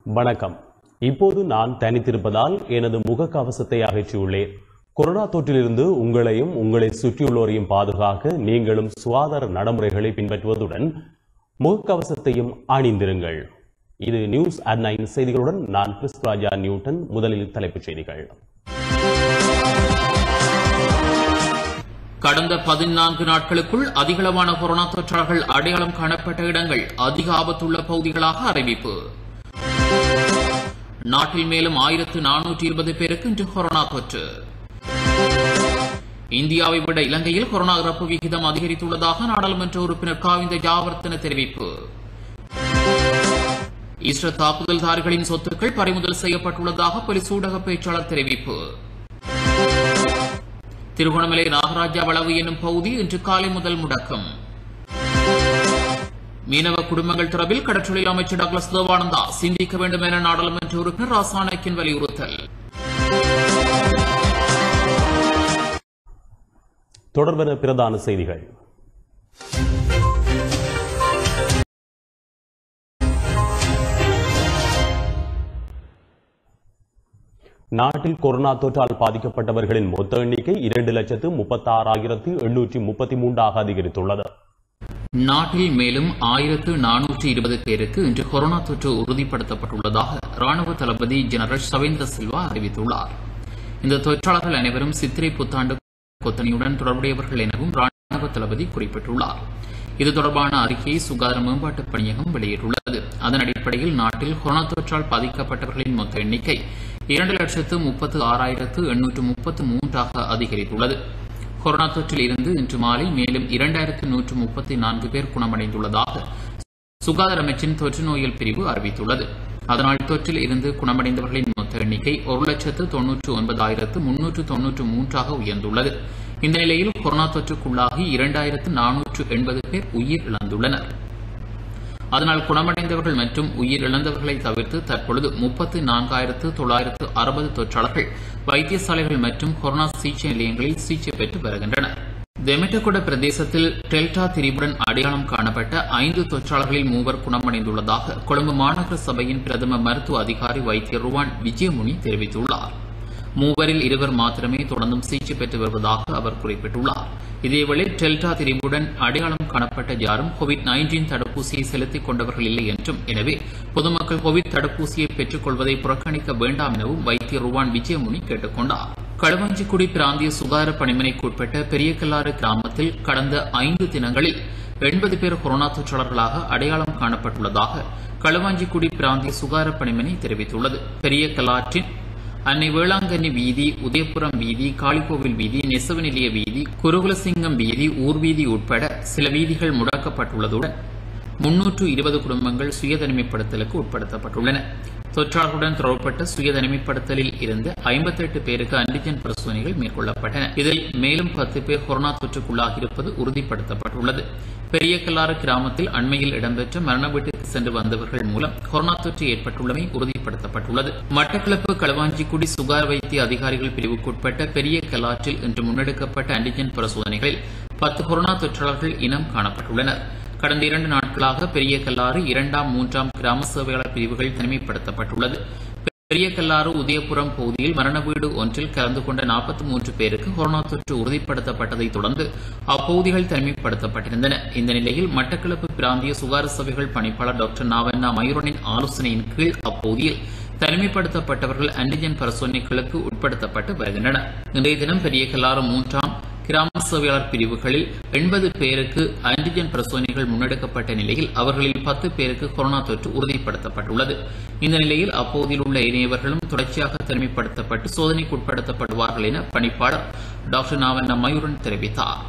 வணக்கம். இப்போது நான் தனித்திருப்பதால் எனது முகக்கவசத்தை அகற்றியுள்ளேன். கொரோனா தொற்றிலிருந்து உங்களையும் உங்களை சுற்றியுள்ளோரையும் பாதுகாக்க நீங்களும் சுகாதார நடைமுறைகளை பின்பற்றுவதுடன் முகக்கவசத்தையும் அணிந்திருங்கள். இது நியூஸ் அட் 9 செய்திகளுடன் நான் கிறிஸ்துராஜா நியூட்டன். முதலில் தலைப்புச் செய்திகள். கடந்த 14 நாட்களுக்குள் அதிகளவான கொரோனா தொற்றாளர்கள் அடையாளம் காணப்பட்ட இடங்கள் அதிக ஆபத்துள்ள பகுதிகளாக அறிவிப்பு. நாட்டில் மேலும் 1420 பேருக்கு இன்று கொரோனா தொற்று. இந்தியாவை விட இலங்கையில் கொரோனா இறப்பு விகிதம் அதிகரித்துள்ளதாக நாடாளுமன்ற உறுப்பினர் காவிந்த ஜாவர்தன தெரிவிப்பு. இஸ்ரேல் தாக்குதல்தாரிகளின் சொத்துக்கள் பறிமுதல் செய்யப்பட்டுள்ளதாக போலீஸ் ஊடக பேச்சாளர் தெரிவிப்பு. திருகோணமலை நாகராஜா வளவு என்னும் பகுதி இன்று காலை முதல் முடக்கம். மீனவ குடும்பங்கள் தொடர்பில் கடற்றொழில் அமைச்சர் டாக்டர் தேவானந்தா சிந்திக்க வேண்டும் என நாடாளுமன்ற உறுப்பினர் ராசாநாயக்கின் வலியுறுத்தல். தொடர்பென பிரதான செய்திகள். நாட்டில் கொரோனா தொற்றால் பாதிக்கப்பட்டவர்களின் மொத்த எண்ணிக்கை 2,36,833 அதிகரித்துள்ளது. நாட்டில் மேலும் 1420 பேருக்கு இன்று கொரோனா தொற்று உறுதிப்படுத்தப்பட்டுள்ளதாக ராணுவ தளபதி ஜெனரல் சவேந்திர சில்வா அறிவித்துள்ளார். இந்த தொற்றாளர்கள் அனைவரும் சித்திரை புத்தாண்டு கொத்தனையுடன் தொடர்புடையவர்கள் எனவும் ராணுவ தளபதி குறிப்பிட்டுள்ளார். இது தொடர்பான அறிக்கையை சுகாதார மேம்பாட்டு பணியகம் வெளியிட்டுள்ளது. அதன் அடிப்படையில் நாட்டில் கொரோனா தொற்றால் பாதிக்கப்பட்டவர்களின் மொத்த எண்ணிக்கை 2,36,833 அதிகரித்துள்ளது. கொரோனா தொற்றில் இருந்து இன்று மாலை மேலும் 2,134 பேர் குணமடைந்துள்ளதாக சுகாதார அமைச்சின் தொற்று நோயல் பிரிவு அறிவித்துள்ளது. அதனால் தொற்றில் இருந்து குணமடைந்தவர்களின் மொத்த எண்ணிக்கை 1,99,393 உயர்ந்துள்ளது. இந்த நிலையில் கொரோனா தொற்றுக்குள்ளாகி 2,480 பேர் உயிர் இழந்துள்ளனர். அதனால் குணமடைந்தவர்கள் மற்றும் உயிரிழந்தவர்களை தவிர்த்து தற்பொழுது 34,960 தொற்றாளர்கள் வைத்தியசாலைகள் மற்றும் கொரோனா சிகிச்சை நிலையங்களில் சிகிச்சை பெற்று வருகின்றனர். தெமட்டகுட பிரதேசத்தில் டெல்டா திரிபுடன் அடையாளம் காணப்பட்ட 5 தொற்றாளர்களில் 3 குணமடைந்துள்ளதாக கொழும்பு மாநகர சபையின் பிரதம மருத்துவ அதிகாரி வைத்தியர் ருவான் விஜயமுனி தெரிவித்துள்ளார். 3 2 மாத்திரமே தொடர்ந்தும் சிகிச்சை பெற்று வருவதாக அவர் குறிப்பிட்டுள்ளார். இதேவேளை டெல்டா திரிபுடன் அடையாளம் காணப்பட்ட யாரும் கோவிட்-19 தடுப்பூசியை செலுத்திக் கொண்டவர்கள் இல்லை என்றும், எனவே பொதுமக்கள் கோவிட் தடுப்பூசியை பெற்றுக் கொள்வதை புறக்கணிக்க வேண்டாம் எனவும் வைத்தியர் ருவான் விஜயமுனி கேட்டுக் கொண்டார். களுவாஞ்சிக்குடி பிராந்திய சுகாதார பணிமனைக்குட்பட்ட பெரியகல்லாறு கிராமத்தில் கடந்த 5 தினங்களில் 80 பேர் கொரோனா தொற்றாளர்களாக அடையாளம் காணப்பட்டுள்ளதாக களுவாஞ்சிக்குடி பிராந்திய சுகாதார பணிமனை தெரிவித்துள்ளது. பெரியகல்லாற்றின் அன்னை வேளாங்கண்ணி வீதி, உதயபுரம் வீதி, காளிகோவில் வீதி, நெசவு நிலைய வீதி, குருகுலசிங்கம் வீதி, ஊர்வீதி உட்பட சில வீதிகள் முடக்கப்பட்டுள்ளதுடன் 320 குடும்பங்கள் சுயதனிமைப்படுத்தலுக்கு உட்படுத்தப்பட்டுள்ளன. தொற்றாளர்களுடன் தொடர்பட்ட சுயதனிமைப்படுத்தலில் இருந்து 58 பேருக்கு ஆன்டிஜென் பரிசோதனைகள் மேற்கொள்ளப்பட்டன. இதில் மேலும் 10 பேர் கொரோனா தொற்றுக்குள்ளாகியிருப்பது உறுதிப்படுத்தப்பட்டுள்ளது. பெரியகல்லாறு கிராமத்தில் அண்மையில் இடம்பெற்ற மரண வீட்டுக்கு சென்று வந்தவர்கள் மூலம் கொரோனா தொற்று ஏற்பட்டுள்ளமை உறுதிப்படுத்தப்பட்டுள்ளது. மட்டக்களப்பு களுவாஞ்சிக்குடி சுகாதார வைத்திய அதிகாரிகள் பிரிவுக்குட்பட்ட பெரியகல்லாற்றில் இன்று முன்னெடுக்கப்பட்ட ஆன்டிஜென் பரிசோதனைகளில் 10 கொரோனா தொற்றாளர்கள் இனம் காணப்பட்டுள்ளனர். கடந்த 2 நாட்களாக பெரியகல்லாறு 2ஆம் 3ஆம் கிராம சேவையாளர் பிரிவுகள் தனிமைப்படுத்தப்பட்டுள்ளது. பெரியகல்லாறு உதயபுரம் பகுதியில் மரண வீடு ஒன்றில் கலந்து கொண்ட 43 பேருக்கு கொரோனா தொற்று உறுதிப்படுத்தப்பட்டதைத் தொடர்ந்து அப்பகுதிகள் தனிமைப்படுத்தப்பட்டிருந்தன. இந்த நிலையில் மட்டக்களப்பு பிராந்திய சுகாதார சபைகள் பணிப்பாளர் டாக்டர் நாவண்ணா மயூரனின் ஆலோசனையின் கீழ் அப்பகுதியில் தனிமைப்படுத்தப்பட்டவர்கள் ஆன்டிஜென் பரிசோதனைகளுக்கு உட்படுத்தப்பட்டு வருகின்றனர். இன்றைய தினம் பெரியகல்லாறு 3ஆம் கிராம சேவையாளர் பிரிவுகளில் 80 பேருக்கு ஆன்டிஜென் பரிசோதனைகள் முன்னெடுக்கப்பட்ட நிலையில் அவர்களில் 10 பேருக்கு கொரோனா தொற்று உறுதிப்படுத்தப்பட்டுள்ளது. இந்த நிலையில் அப்பகுதியில் உள்ள இணையவர்களும் தொடர்ச்சியாக தனிமைப்படுத்தப்பட்டு சோதனைக்கு உட்படுத்தப்படுவார்கள் என பணிப்பாளர் டாக்டர் நாவண்ணா மயூரன் தெரிவித்தார்.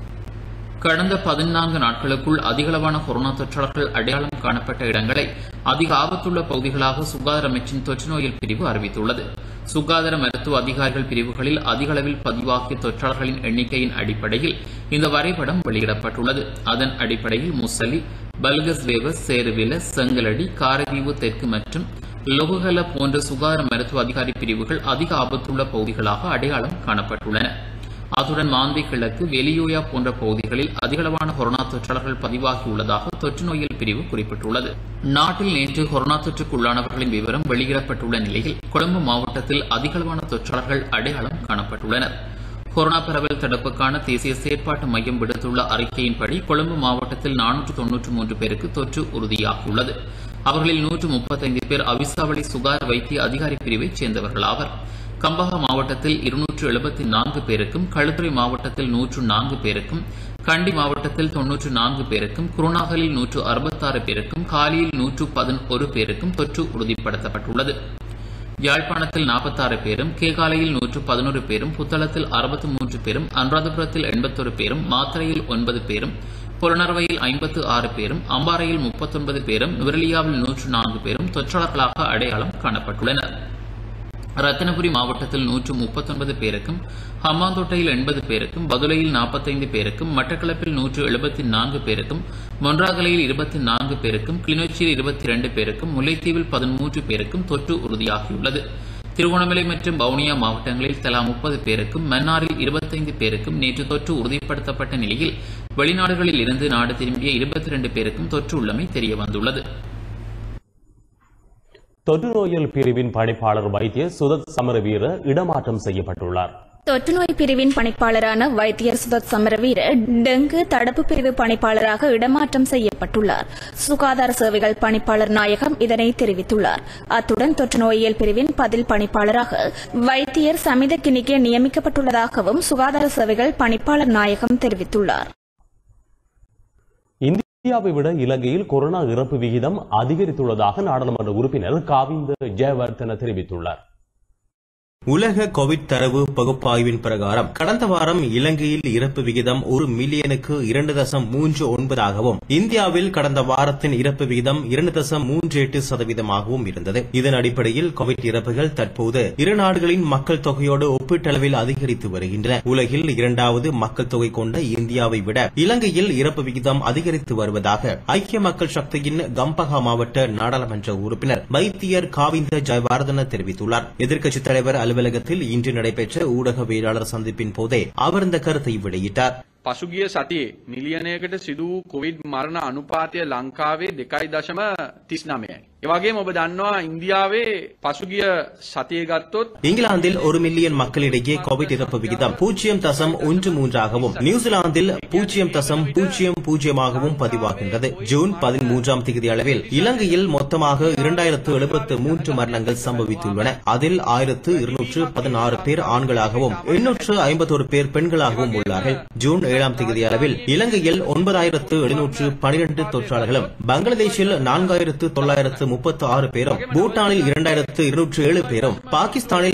கடந்த 14 நாட்களுக்குள் அதிகளவான கொரோனா தொற்றாளர்கள் அடையாளம் காணப்பட்ட இடங்களை அதிக ஆபத்துள்ள பகுதிகளாக சுகாதார அமைச்சின் தொற்று நோயல் பிரிவு அறிவித்துள்ளது. சுகாதார மருத்துவ அதிகாரிகள் பிரிவுகளில் அதிக அளவில் பதிவாகிய தொற்றாளர்களின் எண்ணிக்கையின் அடிப்படையில் இந்த வரைபடம் வெளியிடப்பட்டுள்ளது. அதன் அடிப்படையில் முசலி, பல்கஸ்வேவ, சேருவில, செங்கலடி, காரதீவு தெற்கு மற்றும் லொகுகல போன்ற சுகாதார மருத்துவ அதிகாரி பிரிவுகள் அதிக ஆபத்துள்ள பகுதிகளாக அடையாளம் காணப்பட்டுள்ளன. அத்துடன் மாந்தை கிழக்கு, வெளியோயா போன்ற பகுதிகளில் அதிகளவான கொரோனா தொற்றாளர்கள் பதிவாகியுள்ளதாக தொற்று நோயியல் பிரிவு குறிப்பிட்டுள்ளது. நாட்டில் நேற்று கொரோனா தொற்றுக்குள்ளானவர்களின் விவரம் வெளியிடப்பட்டுள்ள நிலையில் கொழும்பு மாவட்டத்தில் அதிகளவான தொற்றாளர்கள் அடையாளம் காணப்பட்டுள்ளனர். கொரோனா பரவல் தடுப்புக்கான தேசிய செயற்பாட்டு மையம் விடுத்துள்ள அறிக்கையின்படி கொழும்பு மாவட்டத்தில் 493 பேருக்கு தொற்று உறுதியாகியுள்ளது. அவர்களில் 135 பேர் அவிசாவளி சுகார் வைத்திய அதிகாரி பிரிவைச் சேர்ந்தவர்களாவர். கம்பஹா மாவட்டத்தில் 274 பேருக்கும், களுத்துறை மாவட்டத்தில் 104 பேருக்கும், கண்டி மாவட்டத்தில் 94 பேருக்கும், குருநாகலில் 166 பேருக்கும், காலியில் 111 பேருக்கும் தொற்று உறுதிப்படுத்தப்பட்டுள்ளது. யாழ்ப்பாணத்தில் 46 பேரும், கேகாலையில் 111 பேரும், புத்தளத்தில் 63 பேரும், அனுராதபுரத்தில் 81 பேரும், மாத்தறையில் 9 பேரும், புலனறுவையில் 56 பேரும், அம்பாறையில் 39 பேரும், நுவரெலியாவில் 104 பேரும் தொற்றாளர்களாக அடையாளம் காணப்பட்டுள்ளனர். ரத்தினபுரி மாவட்டத்தில் 139 பேருக்கும், ஹம்மாந்தோட்டையில் 80 பேருக்கும், பதுளையில் 45 பேருக்கும், மட்டக்களப்பில் 174 பேருக்கும், மொன்றாகலையில் 24 பேருக்கும், கிளிநொச்சியில் 22 பேருக்கும், முல்லைத்தீவில் 13 பேருக்கும் தொற்று உறுதியாகியுள்ளது. திருகோணமலை மற்றும் வவுனியா மாவட்டங்களில் தலா 30 பேருக்கும், மன்னாரில் 25 பேருக்கும் நேற்று தொற்று உறுதிப்படுத்தப்பட்ட நிலையில் வெளிநாடுகளில் இருந்து நாடு திரும்பிய 22 பேருக்கும் தொற்று உள்ளமை தெரியவந்துள்ளது. தொற்று நோயல் பிரிவின் பணிப்பாளர் வைத்தியர் சுதத் சமரவீர இடமாற்றம் செய்யப்பட்டுள்ளார். தொற்றுநோய் பிரிவின் பணிப்பாளரான வைத்தியர் சுதத் சமரவீர டெங்கு தடுப்பு பிரிவு பணிப்பாளராக இடமாற்றம் செய்யப்பட்டுள்ளார். சுகாதார சேவைகள் பணிப்பாளர் நாயகம் இதனை தெரிவித்துள்ளார். அத்துடன் தொற்றுநோயியல் பிரிவின் பதில் பணிப்பாளராக வைத்தியர் சமித கினிகே நியமிக்கப்பட்டுள்ளதாகவும் சுகாதார சேவைகள் பணிப்பாளர் நாயகம் தெரிவித்துள்ளார். இந்தியாவை விட இலங்கையில் கொரோனா இறப்பு விகிதம் அதிகரித்துள்ளதாக நாடாளுமன்ற உறுப்பினர் காவிந்த ஜெயவர்தன தெரிவித்துள்ளார். உலக கோவிட் தரவு பகுப்பாய்வின் பிரகாரம் கடந்த வாரம் இலங்கையில் இறப்பு விகிதம் 1 மில்லியனுக்கு 2.39ஆகவும் இந்தியாவில் கடந்த வாரத்தின் இறப்பு விகிதம் 2.38%ஆகவும் இருந்தது. இதன் அடிப்படையில் கோவிட் இறப்புகள் தற்போது இரு நாடுகளின் மக்கள் தொகையோடு ஒப்பீட்டளவில் அதிகரித்து வருகின்றன. உலகில் 2வது மக்கள் தொகை கொண்ட இந்தியாவை விட இலங்கையில் இறப்பு விகிதம் அதிகரித்து வருவதாக ஐக்கிய மக்கள் சக்தியின் கம்பஹா மாவட்ட நாடாளுமன்ற உறுப்பினர் வைத்தியர் காவிந்த ஜெயவர்தன தெரிவித்துள்ளார். எதிர்க்கட்சித் தலைவர் அலுவலகத்தில் இன்று நடைபெற்ற ஊடகவியலாளர் சந்திப்பின் போதே அவர் இந்த கருத்தை வெளியிட்டார். පසුගිය සතියේ මිලියනයකට සිදු වූ කොවිඩ් මරණ අනුපාතය ලංකාවේ 2.39යි. ඒ වගේම ඔබ දන්නවා ඉන්දියාවේ පසුගිය සතියේ ගත්තොත් இங்கிலாந்தில் 1 மில்லியன் மக்களிடையே கோவிட் இறப்பு விகிதம் 0.13ஆகவும் நியூசிலாந்தில் 0.00ஆகவும் பதிவாகின்றது. ஜூன் 13ஆம் தேதி அளவில் இலங்கையில் மொத்தமாக 2073 மரணங்கள் சம்பவித்துள்ளன. அதில் 1216 பேர் ஆண்களாகவும் 851 பேர் பெண்களாகவும் உள்ளார்கள். ஜூன் 7ஆம் தேதி அளவில் இலங்கையில் 9712 தொற்றாளர்களும், பங்களாதேஷில் 4936 பேரும், பூட்டானில் 2207 பேரும், பாகிஸ்தானில்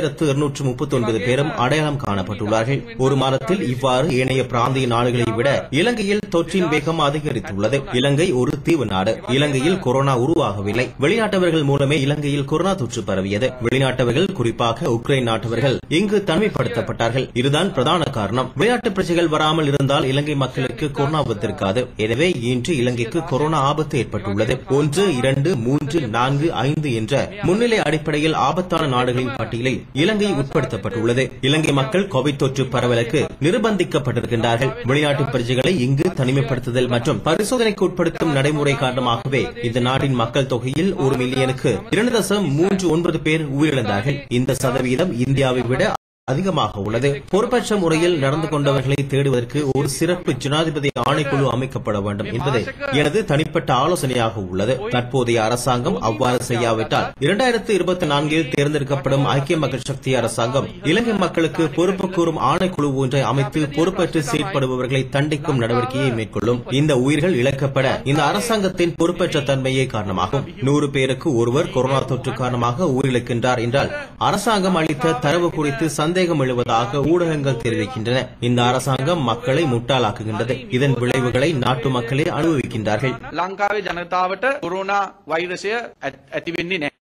4239 பேரும் அடையாளம் காணப்பட்டுள்ளார்கள். ஒரு மாதத்தில் இவ்வாறு ஏனைய பிராந்திய நாடுகளை விட இலங்கையில் தொற்றின் வேகம் அதிகரித்துள்ளது. இலங்கை ஒரு தீவு நாடு. இலங்கையில் கொரோனா உருவாகவில்லை. வெளிநாட்டவர்கள் மூலமே இலங்கையில் கொரோனா தொற்று பரவியது. வெளிநாட்டவர்கள், குறிப்பாக உக்ரைன் நாட்டவர்கள் இங்கு தனிமைப்படுத்தப்பட்டார்கள். இதுதான் பிரதான காரணம். விளையாட்டு பிரச்சனைகள் வராமல் இருந்தால் இலங்கை மக்களுக்கு கொரோனா வந்திருக்காது. எனவே இன்று இலங்கைக்கு கொரோனா ஆபத்து ஏற்பட்டுள்ளது. 1, 2, 3, 4, 5 என்ற முன்னிலை அடிப்படையில் ஆபத்தான நாடுகளின் பட்டியலில் இலங்கை உட்படுத்தப்பட்டுள்ளது. இலங்கை மக்கள் கோவிட் தொற்று பரவலுக்கு நிர்பந்திக்கப்பட்டிருக்கின்றார்கள். வெளிநாட்டு பிரஜைகளை இங்கு தனிமைப்படுத்துதல் மற்றும் பரிசோதனைக்கு உட்படுத்தும் நடைமுறை காரணமாகவே இந்த நாட்டின் மக்கள் தொகையில் 1 மில்லியனுக்கு 2.39 பேர் உயிரிழந்தார்கள். இந்த சதவீதம் இந்தியாவை விட அதிகமாக உள்ளது. பொறுப்பற்ற முறையில் நடந்து கொண்டவர்களை தேடுவதற்கு ஒரு சிறப்பு ஜனாதிபதி ஆணைக்குழு அமைக்கப்பட வேண்டும் என்பது எனது தனிப்பட்ட ஆலோசனையாக உள்ளது. தற்போதைய அரசாங்கம் அவ்வாறு செய்யாவிட்டால் 2024இல் தேர்ந்தெடுக்கப்படும் ஐக்கிய மக்கள் சக்தி அரசாங்கம் இலங்கை மக்களுக்கு பொறுப்பு கூறும் ஆணைக்குழு ஒன்றை அமைத்து பொறுப்பற்று செயற்படுபவர்களை தண்டிக்கும் நடவடிக்கையை மேற்கொள்ளும். இந்த உயிர்கள் இழக்கப்பட இந்த அரசாங்கத்தின் பொறுப்பற்ற தன்மையே காரணமாகும். 100 பேருக்கு ஒருவர் கொரோனா தொற்று காரணமாக உயிரிழக்கின்றார் என்றால் அரசாங்கம் அளித்த தரவு குறித்து சந்தேகம் எழுவதாக ஊடகங்கள் தெரிவிக்கின்றன. இந்த அரசாங்கம் மக்களை முட்டாளாக்குகின்றது. இதன் விளைவுகளை நாட்டு மக்களே அனுபவிக்கின்றார்கள். ලංකාවේ ජනතාවට කොරෝනා වෛරසය ඇති වෙන්නේ නැහැ.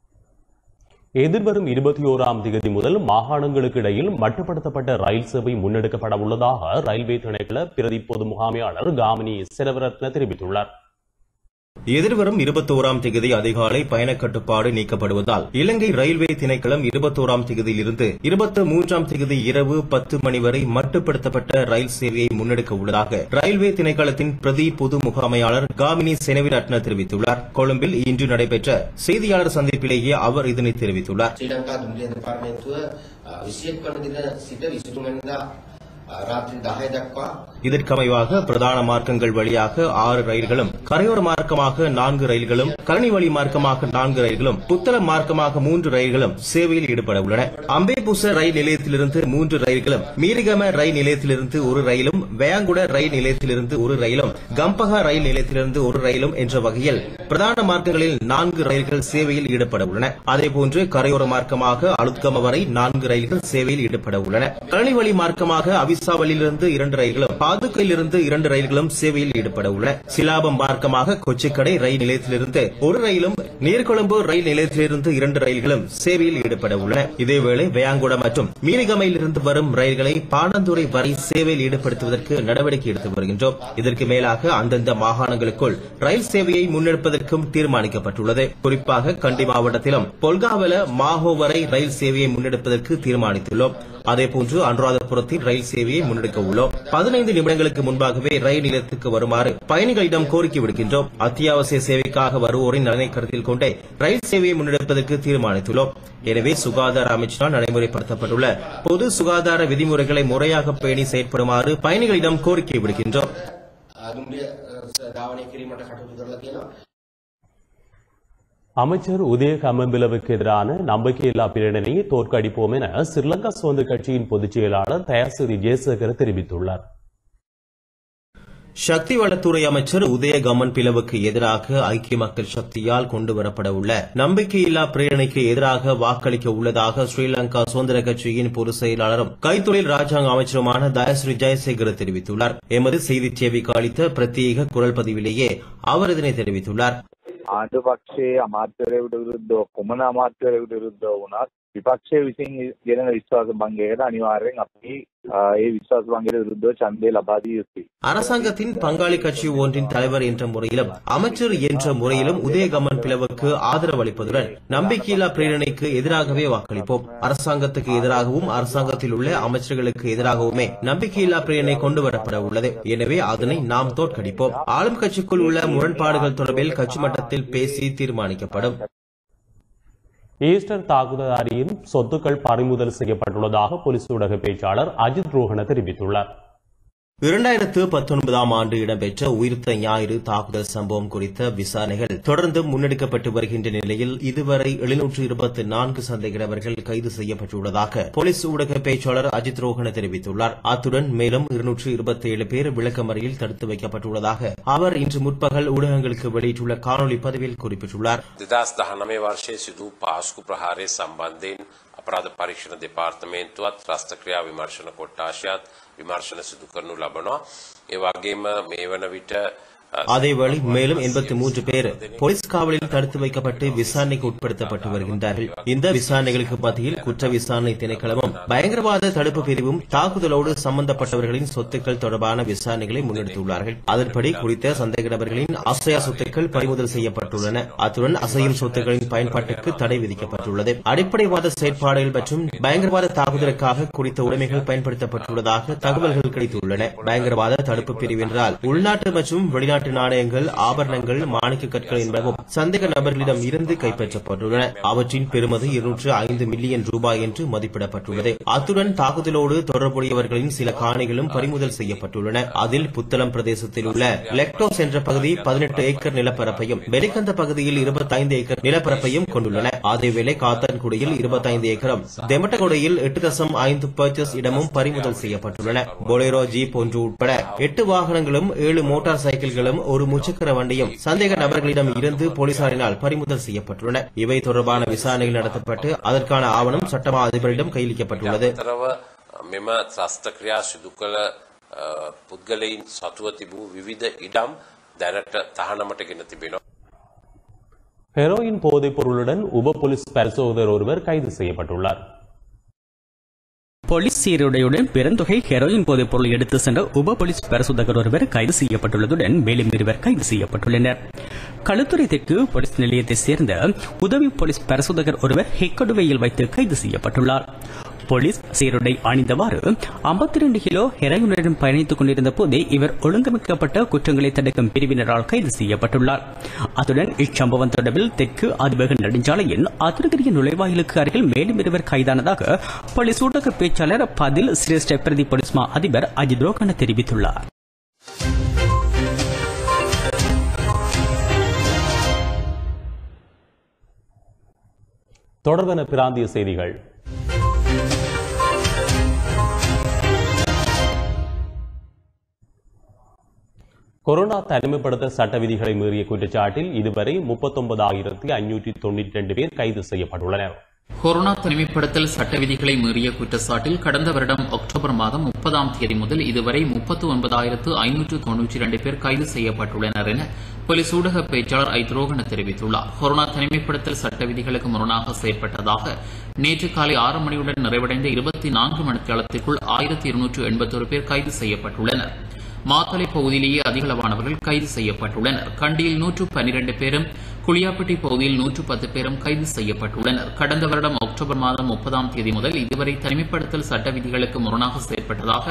எதிர்வரும் 21ஆம் தேதி முதல் மாகாணங்களுக்கு இடையில் மட்டுப்படுத்தப்பட்ட ரயில் சேவை முன்னெடுக்கப்பட உள்ளதாக ரயில்வே திணைக்கள பிரதி பொது முகாமையாளர் காமினி செலவரத்ன தெரிவித்துள்ளார். எதிர்வரும் 21ஆம் தேதி அதிகாலை பயண கட்டுப்பாடு நீக்கப்படுவதால் இலங்கை ரயில்வே திணைக்களம் 21ஆம் தேதியிலிருந்து 23ஆம் தேதி இரவு 10 மணி வரை மட்டுப்படுத்தப்பட்ட ரயில் சேவையை முன்னெடுக்க உள்ளதாக ரயில்வே திணைக்களத்தின் பிரதி பொது முகாமையாளர் காமினி செனவிரட்ன தெரிவித்துள்ளார். கொழும்பில் இன்று நடைபெற்ற செய்தியாளர் சந்திப்பிலேயே அவர் இதனை தெரிவித்துள்ளார். இதற்கமைவாக பிரதான மார்க்கங்கள் வழியாக 6 ரயில்களும், கரையோர மார்க்கமாக 4 ரயில்களும், கழனி வழி மார்க்கமாக 4 ரயில்களும், புத்தளம் மார்க்கமாக 3 ரயில்களும் சேவையில் ஈடுபட உள்ளன. அம்பேபுச ரயில் நிலையத்திலிருந்து 3 ரயில்களும், மீரிகம ரயில் நிலையத்திலிருந்து 1 ரயிலும், வேயாங்குட ரயில் நிலையத்திலிருந்து 1 ரயிலும், கம்பகா ரயில் நிலையத்திலிருந்து 1 ரயிலும் என்ற வகையில் பிரதான மார்க்கங்களில் 4 ரயில்கள் சேவையில் ஈடுபட உள்ளன. அதேபோன்று கரையோர மார்க்கமாக அலுத்கம வரை 4 ரயில்கள் சேவையில் ஈடுபட உள்ளன. கழனி வழி மார்க்கமாக அவிசாவலிலிருந்து 2 ரயில்களும், பாதுகையிலிருந்து 2 ரயில்களும் சேவையில் ஈடுபட உள்ளன. சிலாபம் மார்க்கமாக கொச்சிக்கடை ரயில் நிலையத்திலிருந்து 1 ரயிலும், நீர்கொழும்பு ரயில் நிலையத்திலிருந்து 2 ரயில்களும் சேவையில் ஈடுபட உள்ளன. இதேவேளை வேயாங்குட மற்றும் மீரிகமையிலிருந்து வரும் ரயில்களை பாணந்துறை வரை சேவையில் ஈடுபடுத்துவதற்கு நடவடிக்கை எடுத்து வருகின்றோம். இதற்கு மேலாக அந்தந்த மாகாணங்களுக்குள் ரயில் சேவையை முன்னெடுப்பதற்கும் தீர்மானிக்கப்பட்டுள்ளது. குறிப்பாக கண்டி மாவட்டத்திலும் பொல்காவல மாஹோ வரை ரயில் சேவையை முன்னெடுப்பதற்கு தீர்மானித்துள்ளோம். அதேபோன்று அனுராதபுரத்தில் ரயில் சேவையை முன்னெடுக்க உள்ளோம். 15 நிமிடங்களுக்கு முன்பாகவே ரயில் நிலையத்துக்கு வருமாறு பயணிகளிடம் கோரிக்கை விடுக்கின்றோம். அத்தியாவசிய சேவைக்காக வருவோரின் நலனை கருத்தில் கொண்டே ரயில் சேவையை முன்னெடுப்பதற்கு தீர்மானித்துள்ளோம். எனவே சுகாதார அமைச்சினால் நடைமுறைப்படுத்தப்பட்டுள்ள பொது சுகாதார விதிமுறைகளை முறையாக பேணி செயற்படுமாறு பயணிகளிடம் கோரிக்கை விடுக்கின்றோம். அமைச்சர் உதய கமம்பிலவுக்கு எதிரான நம்பிக்கையில்லா பிரேரணையை தோற்கடிப்போம் என ஸ்ரீலங்கா சுதந்திர கட்சியின் பொதுச் செயலாளர் தயாசிறி ஜெயசேகர் தெரிவித்துள்ளார். சக்தி வளத்துறை அமைச்சர் உதய கமன் பிளவுக்கு எதிராக ஐக்கிய மக்கள் சக்தியால் கொண்டுவரப்பட உள்ள நம்பிக்கையில்லா பிரேரணைக்கு எதிராக வாக்களிக்க உள்ளதாக ஸ்ரீலங்கா சுதந்திர கட்சியின் பொதுச் செயலாளரும் கைத்தொழில் ராஜாங்க அமைச்சருமான தயாசிறி ஜெயசேகர் தெரிவித்துள்ளார். எமது செய்திச் சேவைக்கு அளித்த பிரத்யேக குரல் பதிவிலேயே அவர் இதனை தெரிவித்துள்ளார். ආණ්ඩු පක්ෂයේ අමාත්‍යවරයෙකුට විරුද්ධව කොමන අමාත්‍යවරයෙකුට විරුද්ධව වුණත් විපක්ෂය විසින් ගෙනෙන විශ්වාස භංගයකට අනිවාර්යෙන් අපි ඒ විශ්වාස භංගයට විරුද්ධව ඡන්දය ලබා දිය යුතුයි. அரசாங்கத்தின் பங்காளி கட்சி ஒன்றின் தலைவர் என்ற முறையிலும் அமைச்சர் என்ற முறையிலும் உதயகமன் பிளவுக்கு ஆதரவு அளிப்பதுடன் நம்பிக்கையில்லா பிரேரணைக்கு எதிராகவே வாக்களிப்போம். அரசாங்கத்துக்கு எதிராகவும் அரசாங்கத்தில் உள்ள அமைச்சர்களுக்கு எதிராகவுமே நம்பிக்கையில்லா பிரேரணை கொண்டுவரப்பட உள்ளது. எனவே அதனை நாம் தோற்கடிப்போம். ஆளும் கட்சிக்குள் உள்ள முரண்பாடுகள் தொடர்பில் கட்சி மட்டத்தில் பேசி தீர்மானிக்கப்படும். ஈஸ்டர் தாக்குதல்தாரியின் சொத்துக்கள் பறிமுதல் செய்யப்பட்டுள்ளதாக போலீஸ் ஊடக பேச்சாளர் அஜித் ரோஹன தெரிவித்துள்ளார். 2019ஆம் ஆண்டு இடம்பெற்ற உயிர்த்த ஞாயிறு தாக்குதல் சம்பவம் குறித்த விசாரணைகள் தொடர்ந்து முன்னெடுக்கப்பட்டு வருகின்ற நிலையில் இதுவரை 724 சந்தேகநபர்கள் கைது செய்யப்பட்டுள்ளதாக போலீஸ் ஊடக பேச்சாளர் அஜித் ரோஹன தெரிவித்துள்ளார். அத்துடன் மேலும் 227 பேர் விளக்கமறியில் தடுத்து வைக்கப்பட்டுள்ளதாக அவர் இன்று முற்பகல் ஊடகங்களுக்கு வெளியிட்டுள்ள காணொலி பதிவில் குறிப்பிட்டுள்ளார். 2019 වර්ෂයේ සිදු පාස්කු ප්‍රහාරය සම්බන්ධයෙන් අපරාධ පරීක්ෂණ දෙපාර්තමේන්තුවත් රාස්ත්‍රක්‍රියා විමර්ශන කොට්ටාශයත් විමර්ශන සිදු කරනු ලබනවා. ඒ වගේම මේ වන විට அதேவேளை மேலும் 83 பேர் போலீஸ் காவலில் தடுத்து வைக்கப்பட்டு விசாரணைக்கு உட்படுத்தப்பட்டு வருகின்றார்கள். இந்த விசாரணைகளுக்கு மத்தியில் குற்ற விசாரணை திணைக்களமும் பயங்கரவாத தடுப்பு பிரிவும் தாக்குதலோடு சம்பந்தப்பட்டவர்களின் சொத்துக்கள் தொடர்பான விசாரணைகளை முன்னெடுத்துள்ளார்கள். அதன்படி குறித்த சந்தேக நபர்களின் அசையா சொத்துக்கள் பறிமுதல் செய்யப்பட்டுள்ளன. அத்துடன் அசையும் சொத்துக்களின் பயன்பாட்டுக்கு தடை விதிக்கப்பட்டுள்ளது. அடிப்படைவாத செயற்பாடுகள் மற்றும் பயங்கரவாத தாக்குதலுக்காக குறித்த உடைமைகள் பயன்படுத்தப்பட்டுள்ளதாக தகவல்கள் கிடைத்துள்ளன. பயங்கரவாத தடுப்பு பிரிவு என்றால் உள்நாட்டு மற்றும் வெளிநாட்டு நாணயங்கள், ஆபரணங்கள், மாணிக்க கற்கள் என்பவும் சந்தேக நபர்களிடம் இருந்து கைப்பற்றப்பட்டுள்ளன. அவற்றின் பெறுமதி 205 மில்லியன் ரூபாய் என்று மதிப்பிடப்பட்டுள்ளது. அத்துடன் தாக்குதலோடு தொடர்புடையவர்களின் சில காணிகளும் பறிமுதல் செய்யப்பட்டுள்ளன. அதில் புத்தளம் பிரதேசத்தில் உள்ள லெக்டோஸ் என்ற பகுதி 18 ஏக்கர் நிலப்பரப்பையும், பெரிகந்த பகுதியில் 25 ஏக்கர் நிலப்பரப்பையும் கொண்டுள்ளன. அதேவேளை காத்தான்குடியில் 25 ஏக்கரும், தெமட்டகொடையில் 8.5 பர்ச்சஸ் இடமும் பறிமுதல் செய்யப்பட்டுள்ளன. பொலேரோ ஜீப் ஒன்று உட்பட 8 வாகனங்களும் 7 மோட்டார் சைக்கிள்களும் ஒரு முச்சக்கர வண்டியும் சந்தேக நபர்களிடம் இருந்து போலீசாரினால் பறிமுதல் செய்யப்பட்டுள்ளன. இவை தொடர்பான விசாரணைகள் நடத்தப்பட்டு அதற்கான ஆவணம் சட்டமா அதிபரிடம் கையளிக்கப்பட்டுள்ளது. මෙම ත්‍රස්තක්‍රියා සිදු කළ පුද්ගලයින් සතුව තිබූ විවිධ ඉඩම් දැනට තහනමට ගෙන තිබෙනවා. ஹெரோயின் போதைப் பொருளுடன் உப போலீஸ் பரிசோதகர் ஒருவர் கைது செய்யப்பட்டுள்ளார். போலீஸ் சீருடையுடன் பெருந்தொகை ஹெரோயின் போதைப் பொருள் எடுத்து சென்ற உப போலீஸ் பரிசோதகர் ஒருவர் கைது செய்யப்பட்டுள்ளதுடன் மேலும் 2 பேர் கைது செய்யப்பட்டுள்ளனர். களுத்துறை தெற்கு போலீஸ் நிலையத்தைச் சேர்ந்த உதவி போலீஸ் பரிசோதகர் ஒருவர் ஹெக்கடுவையில் வைத்து கைது செய்யப்பட்டுள்ளார். போலீஸ் சீருடை அணிந்தவாறு 52 கிலோ ஹெரோயினுடன் பயணித்துக் கொண்டிருந்த போதே இவர் ஒழுங்கமைக்கப்பட்ட குற்றங்களை தடுக்கும் பிரிவினரால் கைது செய்யப்பட்டுள்ளார். அத்துடன் இச்சம்பவம் தொடர்பில் தெற்கு அதிவேக நெடுஞ்சாலையின் அதிர்கிரிய நுழைவாயிலுக்கு அருகில் மேலும் இருவர் கைதானதாக போலீஸ் ஊடக பேச்சாளர் பதில் சிரேஷ்ட பிரதி போலீஸ் மா அதிபர் அஜித் ரோகன தெரிவித்துள்ளார். தொடர்பான பிராந்திய செய்திகள். கொரோனா தனிமைப்படுத்தல் சட்ட விதிகளை மீறிய குற்றச்சாட்டில் இதுவரை 39,592 பேர் கைது செய்யப்பட்டுள்ளனர். கொரோனா தனிமைப்படுத்தல் சட்ட விதிகளை மீறிய குற்றச்சாட்டில் கடந்த வருடம் அக்டோபர் மாதம் 30ஆம் தேதி முதல் இதுவரை 39,592 பேர் கைது செய்யப்பட்டுள்ளனர் என போலீஸ் ஊடக பேச்சாளர் ஐத்ரோகன தெரிவித்துள்ளார். கொரோனா தனிமைப்படுத்தல் சட்ட விதிகளுக்கு முரணாக செயற்பட்டதாக நேற்று காலை 6 மணியுடன் நிறைவடைந்த 24 மணித்தியாலத்திற்குள் 1,281 பேர் கைது செய்யப்பட்டுள்ளனர். மாத்தளை பகுதியிலேயே அதிகளவானவர்கள் கைது செய்யப்பட்டுள்ளனர். கண்டியில் 112 பேரும், குளியாப்பட்டி பகுதியில் 110 பேரும் கைது செய்யப்பட்டுள்ளனர். கடந்த வருடம் அக்டோபர் மாதம் 30ஆம் தேதி முதல் இதுவரை தனிமைப்படுத்தல் சட்ட விதிகளுக்கு முரணாக செயற்பட்டதாக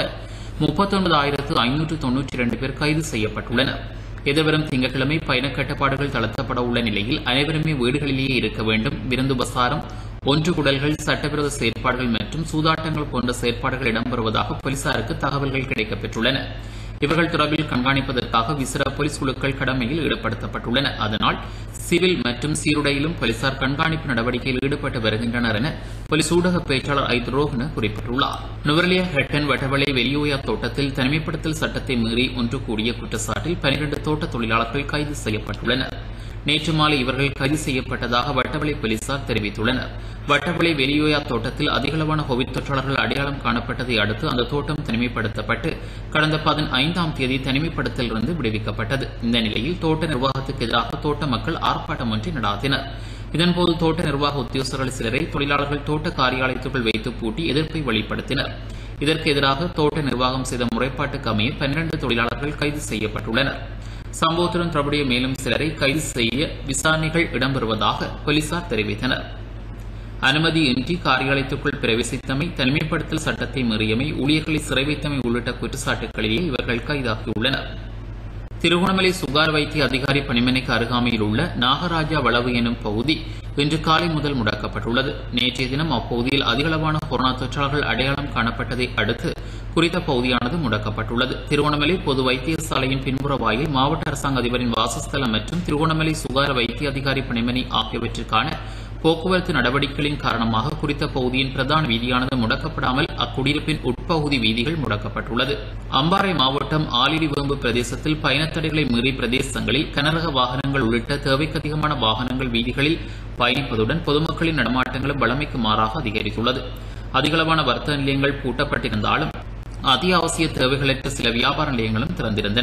39,592 பேர் கைது செய்யப்பட்டுள்ளனர். எதிர்வரும் திங்கட்கிழமை பயண கட்டுப்பாடுகள் தளர்த்தப்பட உள்ள நிலையில் அனைவருமே வீடுகளிலேயே இருக்க வேண்டும். விருந்து பசாரம், ஒன்று குடல்கள், சட்டவிரோத செயற்பாடுகள் மற்றும் சூதாட்டங்கள் போன்ற செயற்பாடுகள் இடம்பெறுவதாக போலீசாருக்கு தகவல்கள் கிடைக்கப்பெற்றுள்ளன. இவர்கள் தொடர்பில் கண்காணிப்பதற்காக விசேட போலீஸ் குழுக்கள் கடமையில் ஈடுபடுத்தப்பட்டுள்ளன. அதனால் சிவில் மற்றும் சீருடையிலும் போலீசார் கண்காணிப்பு நடவடிக்கையில் ஈடுபட்டு வருகின்றனர் என போலீஸ் ஊடக பேச்சாளர் ஐத்ரோகன குறிப்பிட்டுள்ளார். நுவரெலியா ஹெட்டன் வட்டவளை வெளியோயா தோட்டத்தில் தனிமைப்படுத்தல் சட்டத்தை மீறி ஒன்று கூடிய குற்றச்சாட்டில் 12 தோட்ட தொழிலாளர்கள் கைது செய்யப்பட்டுள்ளனர். நேற்று மாலை இவர்கள் கைது செய்யப்பட்டதாக வட்டவளை போலீசார் தெரிவித்துள்ளனர். வட்டவளை வெளியோயா தோட்டத்தில் அதிகளவான கோவிட் தொற்றாளர்கள் அடையாளம் காணப்பட்டதை அடுத்து அந்த தோட்டம் தனிமைப்படுத்தப்பட்டு கடந்த 15ஆம் தேதி தனிமைப்படுத்தலிருந்து விடுவிக்கப்பட்டது. இந்த நிலையில் தோட்ட நிர்வாகத்துக்கு எதிராக தோட்ட மக்கள் ஆர்ப்பாட்டம் ஒன்றை நடாத்தினர். இதன்போது தோட்ட நிர்வாக உத்தியோகஸ்தர்கள் சிலரை தொழிலாளர்கள் தோட்ட காரியாலயத்துக்குள் வைத்து பூட்டி எதிர்ப்பை வெளிப்படுத்தினர். இதற்கு எதிராக தோட்ட நிர்வாகம் செய்த முறைப்பாட்டுக்கு அமைய 12 தொழிலாளர்கள் கைது செய்யப்பட்டுள்ளனர். சம்பவத்துடன் தொடர்புடைய மேலும் சிலரை கைது செய்ய விசாரணைகள் இடம்பெறுவதாக போலீசார் தெரிவித்தனர். அனுமதியின்றி காரியாலயத்துக்குள் பிரவேசித்தமை, தனிமைப்படுத்தல் சட்டத்தை மீறியமை, ஊழியர்களை சிறை வைத்தமை உள்ளிட்ட குற்றச்சாட்டுகளிலேயே இவர்கள் கைதாகியுள்ளனர். திருகோணமலை சுகார் வைத்திய அதிகாரி பணிமனைக்கு அருகாமையில் உள்ள நாகராஜா வளவு எனும் பகுதி இன்று காலை முதல் முடக்கப்பட்டுள்ளது. நேற்றைய தினம் அப்பகுதியில் அதிகளவான கொரோனா தொற்றாளர்கள் அடையாளம் காணப்பட்டதை அடுத்து குறித்த பகுதியானது முடக்கப்பட்டுள்ளது. திருகோணமலை பொது வைத்தியசாலையின் பின்புற வாயில், மாவட்ட அரசாங்க அதிபரின் வாசஸ்தலம் மற்றும் திருகோணமலை சுகார வைத்திய அதிகாரி பணிமனை ஆகியவற்றிற்கான போக்குவரத்து நடவடிக்கைகளின் காரணமாக குறித்த பகுதியின் பிரதான வீதியானது முடக்கப்படாமல் அக்குடியிருப்பின் உட்பகுதி வீதிகள் முடக்கப்பட்டுள்ளது. அம்பாறை மாவட்டம் ஆலிரிவேம்பு பிரதேசத்தில் பயணத்தடைகளை மீறி பிரதேசங்களில் கனரக வாகனங்கள் உள்ளிட்ட தேவைக்கு அதிகமான வாகனங்கள் வீதிகளில் பயணிப்பதுடன் பொதுமக்களின் நடமாட்டங்களும் வழமைக்கு மாறாக அதிகரித்துள்ளது. அதிகளவான வர்த்தக நிலையங்கள் பூட்டப்பட்டிருந்தாலும் அத்தியாவசிய தேவைகளற்ற சில வியாபார நிலையங்களும் திறந்திருந்தன.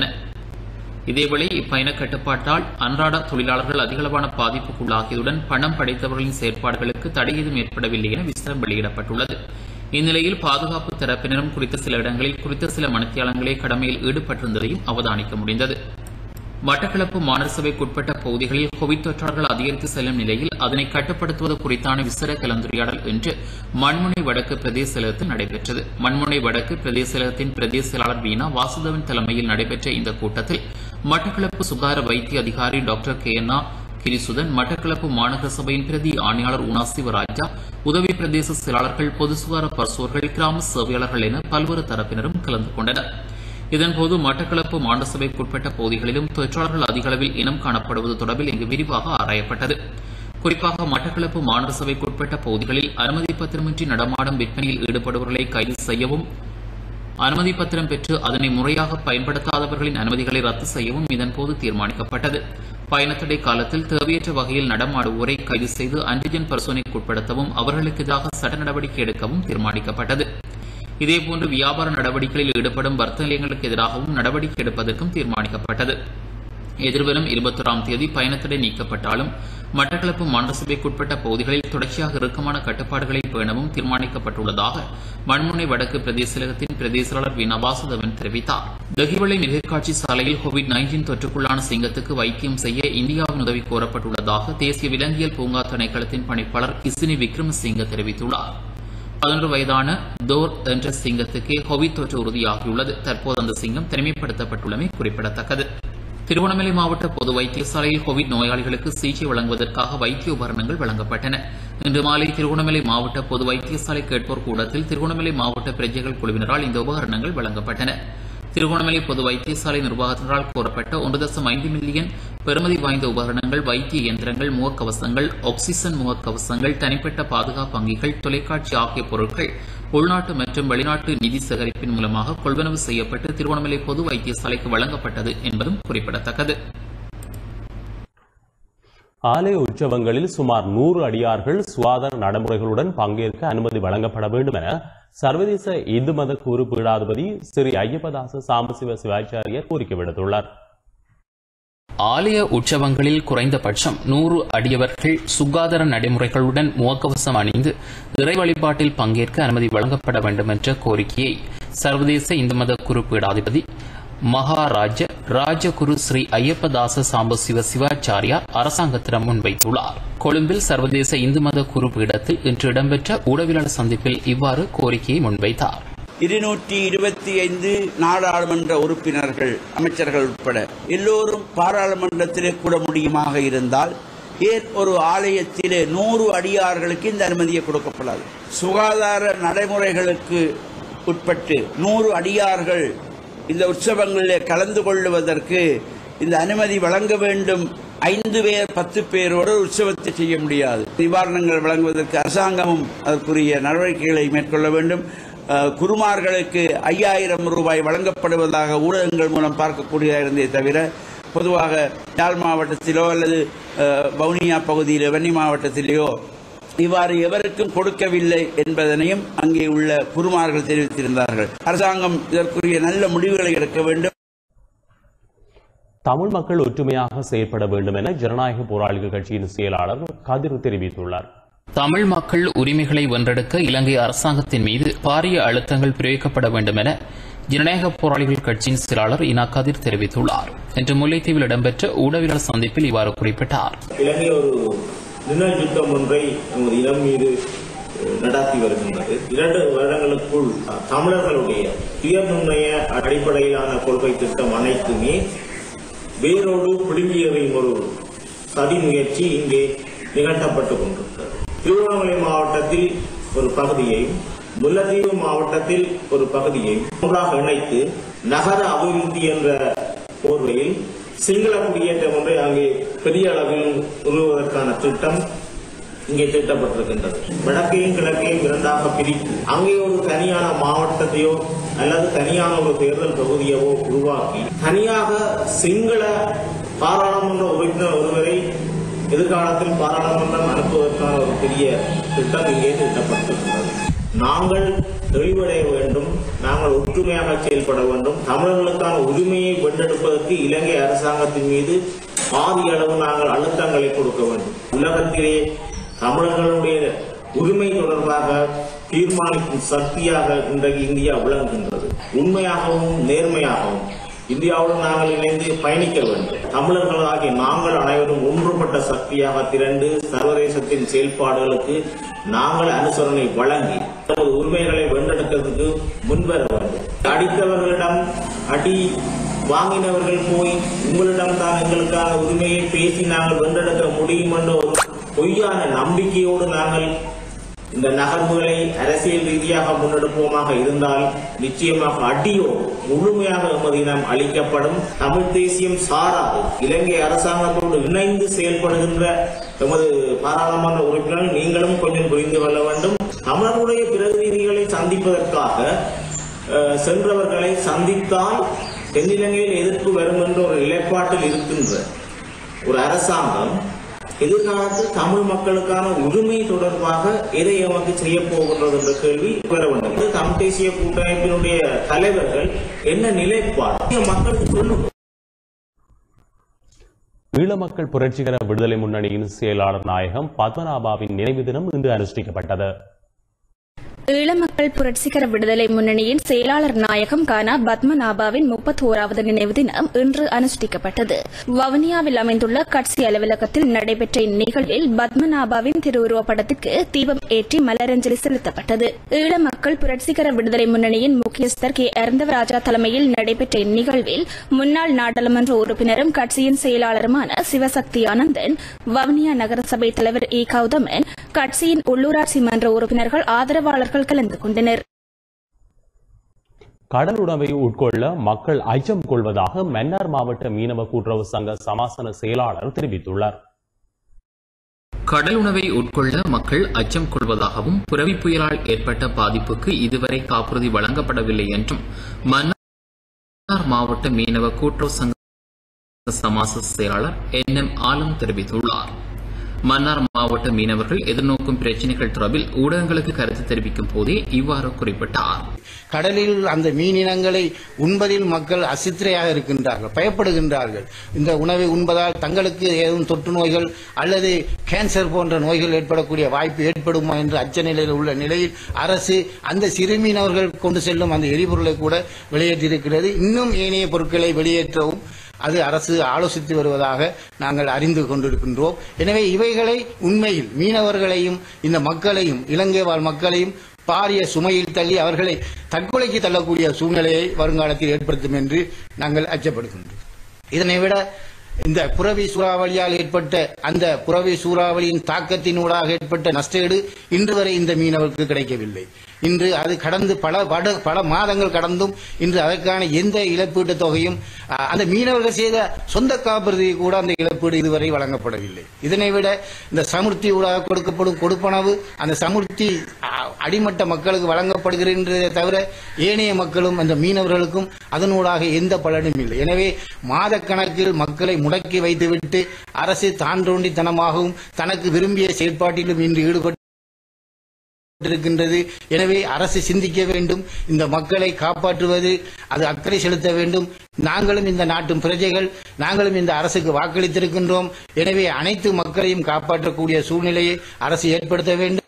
இதேவேளை இப்பயண கட்டுப்பாட்டால் அன்றாட தொழிலாளர்கள் அதிகளவான பாதிப்புக்குள்ளாகியதுடன் பணம் படைத்தவர்களின் செயற்பாடுகளுக்கு தடை ஏதும் ஏற்படவில்லை என விசாரம் வெளியிடப்பட்டுள்ளது. இந்நிலையில் பாதுகாப்பு தரப்பினரும் குறித்த சில இடங்களில் குறித்த சில மணித்தியாலங்களே கடமையில் ஈடுபட்டிருந்ததையும் அவதானிக்க முடிந்தது. மட்டக்களப்பு மாநகர சபைக்குட்பட்ட பகுதிகளில் கோவிட் தொற்றாளர்கள் அதிகரித்து செல்லும் நிலையில் அதனை கட்டுப்படுத்துவது குறித்தான விசேட கலந்துரையாடல் இன்று மண்முனை வடக்கு பிரதேச செயலகத்தில் நடைபெற்றது. மண்முனை வடக்கு பிரதேச செயலகத்தின் பிரதேச செயலாளர் வீணா வாசுதவன் தலைமையில் நடைபெற்ற இந்த கூட்டத்தில் மட்டக்களப்பு சுகார வைத்திய அதிகாரி டாக்டர் கேஎன்ஆ கிரிசுதன், மட்டக்களப்பு மாநகர சபையின் பிரதி ஆணையாளர் உனா சிவராஜா, உதவி பிரதேச செயலாளர்கள், பொது சுகார பரிசோர்கள், கிராம சேவையாளர்கள் என பல்வேறு தரப்பினரும் கலந்து கொண்டனர். இதன்போது மட்டக்களப்பு மாநகர சபைக்குட்பட்ட பகுதிகளிலும் தொற்றாளர்கள் அதிக அளவில் இனம் காணப்படுவது தொடர்பில் இங்கு விரிவாக ஆராயப்பட்டது. குறிப்பாக மட்டக்களப்பு மாநகர சபைக்குட்பட்ட பகுதிகளில் அனுமதி பத்திரமின்றி நடமாடும் விற்பனையில் ஈடுபடுபவர்களை கைது செய்யவும், அனுமதி பத்திரம் பெற்று அதனை முறையாக பயன்படுத்தாதவர்களின் அனுமதிகளை ரத்து செய்யவும் இதன்போது தீர்மானிக்கப்பட்டது. பயணத்தடை காலத்தில் தேவையற்ற வகையில் நடமாடுவோரை கைது செய்து ஆன்டிஜென் பரிசோதனைக்கு உட்படுத்தவும் அவர்களுக்கு எதிராக சட்ட நடவடிக்கை எடுக்கவும் தீர்மானிக்கப்பட்டது. இதேபோன்று வியாபார நடவடிக்கைகளில் ஈடுபடும் வர்த்தக நிலையங்களுக்கு எதிராகவும் நடவடிக்கை எடுப்பதற்கும் தீர்மானிக்கப்பட்டது. எதிர்வரும் 21ஆம் தேதி பயணத்தடை நீக்கப்பட்டாலும் மட்டக்களப்பு மாநகரசபைக்குட்பட்ட பகுதிகளில் தொடர்ச்சியாக இறுக்கமான கட்டுப்பாடுகளை பேணவும் தீர்மானிக்கப்பட்டுள்ளதாக மண்முனை வடக்கு பிரதேச செயலகத்தின் பிரதேசலாளர் வீணா வாசுதேவன் தெரிவித்தார். தெஹிவளை மிருகக்காட்சி சாலையில் கோவிட்-19 தொற்றுக்குள்ளான சிங்கத்துக்கு வைத்தியம் செய்ய இந்தியாவின் உதவி கோரப்பட்டுள்ளதாக தேசிய விலங்கியல் பூங்கா திணைக்களத்தின் பணிப்பாளர் கிசினி விக்ரமசிங்க தெரிவித்துள்ளார். 11 வயதான தோர் என்ற சிங்கத்துக்கு கோவிட் தொற்று உறுதியாகியுள்ளது. தற்போது அந்த சிங்கம் தனிமைப்படுத்தப்பட்டுள்ளமை குறிப்பிடத்தக்கது. திருகோணமலை மாவட்ட பொது வைத்தியசாலையில் கோவிட் நோயாளிகளுக்கு சிகிச்சை வழங்குவதற்காக வைத்திய உபகரணங்கள் வழங்கப்பட்டன. இன்று மாலை திருகோணமலை மாவட்ட பொது வைத்தியசாலை கேட்போர் கூடத்தில் திருகோணமலை மாவட்ட பிரஜைகள் குழுவினரால் இந்த உபகரணங்கள் வழங்கப்பட்டன. திருகோணமலை பொது வைத்தியசாலை நிர்வாகத்தினரால் கோரப்பட்ட 1.5 மில்லியன் பெறுமதி வாய்ந்த உபகரணங்கள், வைத்திய இயந்திரங்கள், முகக்கவசங்கள், ஆக்சிஜன் முகக்கவசங்கள், தனிப்பட்ட பாதுகாப்பு அங்கிகள், தொலைக்காட்சி ஆகிய பொருட்கள் உள்நாட்டு மற்றும் வெளிநாட்டு நிதி சேகரிப்பின் மூலமாக கொள்வனவு செய்யப்பட்டு திருகோணமலை பொது வைத்தியசாலைக்கு வழங்கப்பட்டது என்பதும் குறிப்பிடத்தக்கது. ஆலய உற்சவங்களில் சுமார் 100 அடியார்கள் சுகாதார நடைமுறைகளுடன் பங்கேற்க அனுமதி வழங்கப்பட வேண்டும் என சர்வதேச இந்து மத கூறு பீடாதிபதி ஸ்ரீ ஐயப்பதாச சாம்பசிவ சிவாச்சாரியர் கோரிக்கை விடுத்துள்ளார். ஆலய உற்சவங்களில் குறைந்தபட்சம் 100 அடியவர்கள் சுகாதார நடைமுறைகளுடன் முகக்கவசம் அணிந்து இறை வழிபாட்டில் பங்கேற்க அனுமதி வழங்கப்பட வேண்டும் என்ற கோரிக்கையை சர்வதேச இந்து மத குரு பீடாதிபதி மகாராஜ ராஜகுரு ஸ்ரீ ஐயப்பதாச சாம்பசிவ சிவாச்சாரியார் அரசாங்கத்திடம் முன்வைத்துள்ளார். கொழும்பில் சர்வதேச இந்து மத குரு பீடத்தில் இன்று இடம்பெற்ற ஊடகவியலாளர் சந்திப்பில் இவ்வாறு கோரிக்கையை முன்வைத்தார். 225 நாடாளுமன்ற உறுப்பினர்கள், அமைச்சர்கள் உட்பட எல்லோரும் பாராளுமன்றத்திலே கூட முடியுமாக இருந்தால் ஏன் ஒரு ஆலயத்திலே 100 அடியார்களுக்கு இந்த அனுமதியை கொடுக்கப்படாது? சுகாதார நடைமுறைகளுக்கு உட்பட்டு 100 அடியார்கள் இந்த உற்சவங்களிலே கலந்து கொள்வதற்கு இந்த அனுமதி வழங்க வேண்டும். 5 பேர் 10 பேரோடு உற்சவத்தை செய்ய முடியாது. நிவாரணங்கள் வழங்குவதற்கு அரசாங்கமும் அதற்குரிய நடவடிக்கைகளை மேற்கொள்ள வேண்டும். குருமார்களுக்கு 5000 ரூபாய் வழங்கப்படுவதாக ஊடகங்கள் மூலம் பார்க்கக்கூடியதாக இருந்தே தவிர பொதுவாக யாழ் மாவட்டத்திலோ அல்லது வவுனியா பகுதியிலோ வன்னி மாவட்டத்திலேயோ இவ்வாறு எவருக்கும் கொடுக்கவில்லை என்பதனையும் அங்கே உள்ள குருமார்கள் தெரிவித்திருந்தார்கள். அரசாங்கம் இதற்குரிய நல்ல முடிவுகளை எடுக்க வேண்டும். தமிழ் மக்கள் ஒற்றுமையாக செயல்பட வேண்டும் என ஜனநாயக போராளிகள் கட்சியின் செயலாளர் கதிர் தெரிவித்துள்ளார். தமிழ் மக்கள் உரிமைகளை வென்றெடுக்க இலங்கை அரசாங்கத்தின் மீது பாரிய அழுத்தங்கள் பிரயோகிக்கப்பட வேண்டும் என ஜனநாயக போராளிகள் கட்சியின் செயலாளர் இனா கதிர் தெரிவித்துள்ளார். இன்று முல்லைத்தீவில் இடம்பெற்ற ஊடகவியலாளர் சந்திப்பில் இவ்வாறு குறிப்பிட்டார். இலங்கை ஒரு நிழல் யுத்தம் ஒன்றை நமது இனம் மீது நடாத்தி வருகின்றது. 2 வருடங்களுக்குள் தமிழர்களுடைய சுய நிர்ணய அடிப்படையிலான கொள்கை திட்டம் அனைத்துமே வேரோடு பிடுங்கி எறியும் ஒரு சதி முயற்சி இங்கே நிகழ்த்தப்பட்டுக் கொண்டிருக்கிறது. திருவண்ணாமலை மாவட்டத்தில் ஒரு பகுதியையும் முல்லைத்தீவு மாவட்டத்தில் ஒரு பகுதியையும் ஒன்றாக இணைத்து நகர அபிவிருத்தி என்ற போர்வையில் சிங்கள குடியேற்றம் ஒன்றை அங்கே பெரிய அளவில் உருவதற்கான திட்டம் இங்கே தீட்டப்பட்டிருக்கின்றது. வடக்கையும் கிழக்கையும் 2ஆக பிரித்து அங்கே ஒரு தனியான மாவட்டத்தையோ அல்லது தனியான ஒரு தேர்தல் தொகுதியவோ உருவாக்கி தனியாக சிங்கள பாராளுமன்ற உறுப்பினர் ஒருவரை எதிர்காலத்தில் பாராளுமன்றம் அனுப்புவதற்கான ஒரு பெரிய திட்டம் இங்கே தீட்டப்பட்டிருக்கிறது. நாங்கள் தெளிவடைய வேண்டும், நாங்கள் ஒற்றுமையாக செயல்பட வேண்டும். தமிழர்களுக்கான உரிமையை வென்றெடுப்பதற்கு இலங்கை அரசாங்கத்தின் மீது பாதிய அளவு நாங்கள் அழுத்தங்களை கொடுக்க வேண்டும். உலகத்திலே தமிழர்களுடைய உரிமை தொடர்பாக தீர்மானிக்கும் சக்தியாக இன்றைக்கு இந்தியா விளங்குகின்றது. உண்மையாகவும் நேர்மையாகவும் இந்தியாவுடன் நாங்கள் இணைந்து பயணிக்க வேண்டும். தமிழர்களாகிய நாங்கள் அனைவரும் ஒன்றுபட்ட சக்தியாக திரண்டு சர்வதேசத்தின் செயல்பாடுகளுக்கு நாங்கள் அனுசரணை வழங்கி நமது உரிமைகளை வென்றெடுக்கிறதுக்கு முன்வர வேண்டும். அடித்தவர்களிடம் அடி வாங்கினவர்கள் போய் உங்களிடம் தான் எங்களுக்கான உரிமையை பேசி நாங்கள் வென்றெடுக்க முடியும் என்ற ஒரு பொய்யான நம்பிக்கையோடு நாங்கள் இந்த நகர்வுகளை அரசியல் ரீதியாக முன்னெடுப்போமாக இருந்தால் நிச்சயமாக அடியோ முழுமையாக எமது இனம் அளிக்கப்படும். தமிழ் தேசியம் சாராது இலங்கை அரசாங்கத்தோடு இணைந்து செயல்படுகின்ற எமது பாராளுமன்ற உறுப்பினர்கள் நீங்களும் கொஞ்சம் புரிந்து கொள்ள வேண்டும். தமிழர்களுடைய பிரதிநிதிகளை சந்திப்பதற்காக சென்றவர்களை சந்தித்தால் தென்னிலங்கையில் எதிர்ப்பு வரும் என்ற ஒரு நிலைப்பாட்டில் இருக்கின்ற ஒரு அரசாங்கம் எதிர்காலத்தில் தமிழ் மக்களுக்கான உரிமை தொடர்பாக எதை எமக்கு செய்ய போகின்றது என்ற கேள்வி பெற வேண்டும். தமிழ் தேசிய கூட்டமைப்பினுடைய தலைவர்கள் என்ன நிலைப்பாடு மக்களுக்கு சொல்லும். ஈழமக்கள் புரட்சிகர விடுதலை முன்னணியின் செயலாளர் நாயகம் பத்மநாபாவின் நினைவு தினம் இன்று அனுஷ்டிக்கப்பட்டது. ஈழமக்கள் புரட்சிகர விடுதலை முன்னணியின் செயலாளர் நாயகம் கானா பத்மநாபாவின் 31வது நினைவு தினம் இன்று அனுஷ்டிக்கப்பட்டது. வவுனியாவில் அமைந்துள்ள கட்சி அலுவலகத்தில் நடைபெற்ற இந்நிகழ்வில் பத்மநாபாவின் திருவுருவப் படத்திற்கு தீபம் ஏற்றி மலரஞ்சலி செலுத்தப்பட்டது. ஈழமக்கள் புரட்சிகர விடுதலை முன்னணியின் முக்கியஸ்தர் கே அருந்தவராஜா தலைமையில் நடைபெற்ற இந்நிகழ்வில் முன்னாள் நாடாளுமன்ற உறுப்பினரும் கட்சியின் செயலாளருமான சிவசக்தி ஆனந்தன், வவுனியா நகரசபை தலைவர் இ கௌதமன், கட்சியின் உள்ளூராட்சி மன்ற உறுப்பினர்கள், ஆதரவாளர்கள் கலந்து கொண்டனர். கடல் உணவை உட்கொள்ள மக்கள் அச்சம் கொள்வதாக மன்னார் மாவட்ட மீனவ கூட்டுறவு சங்க சமாசன செயலாளர் தெரிவித்துள்ளார். கடல் உணவை உட்கொள்ள மக்கள் அச்சம் கொள்வதாகவும் புரவி புயலால் ஏற்பட்ட பாதிப்புக்கு இதுவரை காப்புறுதி வழங்கப்படவில்லை என்றும் மன்னார் மாவட்ட மீனவ கூட்டுறவு சங்க சமாச செயலாளர் NM ஆலம் தெரிவித்துள்ளார். மன்னார் மாவட்ட மீனவர்கள் எதிர்நோக்கும் பிரச்சினைகள் தொடர்பில் ஊடகங்களுக்கு கருத்து தெரிவிக்கும் போதே இவ்வாறு குறிப்பிட்டார். கடலில் அந்த மீனினங்களை உண்பதில் மக்கள் அசித்திரையாக இருக்கின்றார்கள், பயப்படுகின்றார்கள். இந்த உணவை உண்பதால் தங்களுக்கு ஏதும் தொற்று நோய்கள் அல்லது கேன்சர் போன்ற நோய்கள் ஏற்படக்கூடிய வாய்ப்பு ஏற்படுமா என்று அச்ச நிலையில் உள்ள நிலையில் அரசு அந்த சிறு மீனவர்கள் கொண்டு செல்லும் அந்த எரிபொருளை கூட வெளியேற்றிருக்கிறது. இன்னும் ஏனைய பொருட்களை வெளியேற்றவும் அது அரசு ஆலோசித்து வருவதாக நாங்கள் அறிந்து கொண்டிருக்கின்றோம். எனவே இவைகளை உண்மையில் மீனவர்களையும் இந்த மக்களையும் இலங்கை வாழ் மக்களையும் பாரிய சுமையில் தள்ளி அவர்களை தற்கொலைக்கு தள்ளக்கூடிய சூழ்நிலையை வருங்காலத்தில் ஏற்படுத்தும் என்று நாங்கள் அச்சப்படுகின்றோம். இதனை விட இந்த புரவி சூறாவளியால் ஏற்பட்ட அந்த புரவி சூறாவளியின் தாக்கத்தினூடாக ஏற்பட்ட நஷ்டஈடு இன்று வரை இந்த மீனவருக்கு கிடைக்கவில்லை. இன்று அது கடந்து பல மாதங்கள் கடந்தும் இன்று அதற்கான எந்த இழப்பீட்டு தொகையும் அந்த மீனவர்கள் செய்த சொந்த காப்புறுதி கூட அந்த இழப்பீடு இதுவரை வழங்கப்படவில்லை. இதனை விட இந்த சமுர்த்தி ஊடாக கொடுக்கப்படும் கொடுப்பனவு அந்த சமுர்த்தி அடிமட்ட மக்களுக்கு வழங்கப்படுகின்றதை தவிர ஏனைய மக்களும் அந்த மீனவர்களுக்கும் அதனூடாக எந்த பலனும் இல்லை. எனவே மாத கணக்கில் மக்களை முடக்கி வைத்துவிட்டு அரசு தான் தோண்டித்தனமாகவும் தனக்கு விரும்பிய செயற்பாட்டிலும் இன்று ஈடுபட்டு இருக்கின்றது. எனவே அரசு சிந்திக்க வேண்டும், இந்த மக்களை காப்பாற்றுவது அது அக்கறை செலுத்த வேண்டும். நாங்களும் இந்த நாட்டின் பிரஜைகள், நாங்களும் இந்த அரசுக்கு வாக்களித்திருக்கின்றோம். எனவே அனைத்து மக்களையும் காப்பாற்றக்கூடிய சூழ்நிலையை அரசு ஏற்படுத்த வேண்டும்.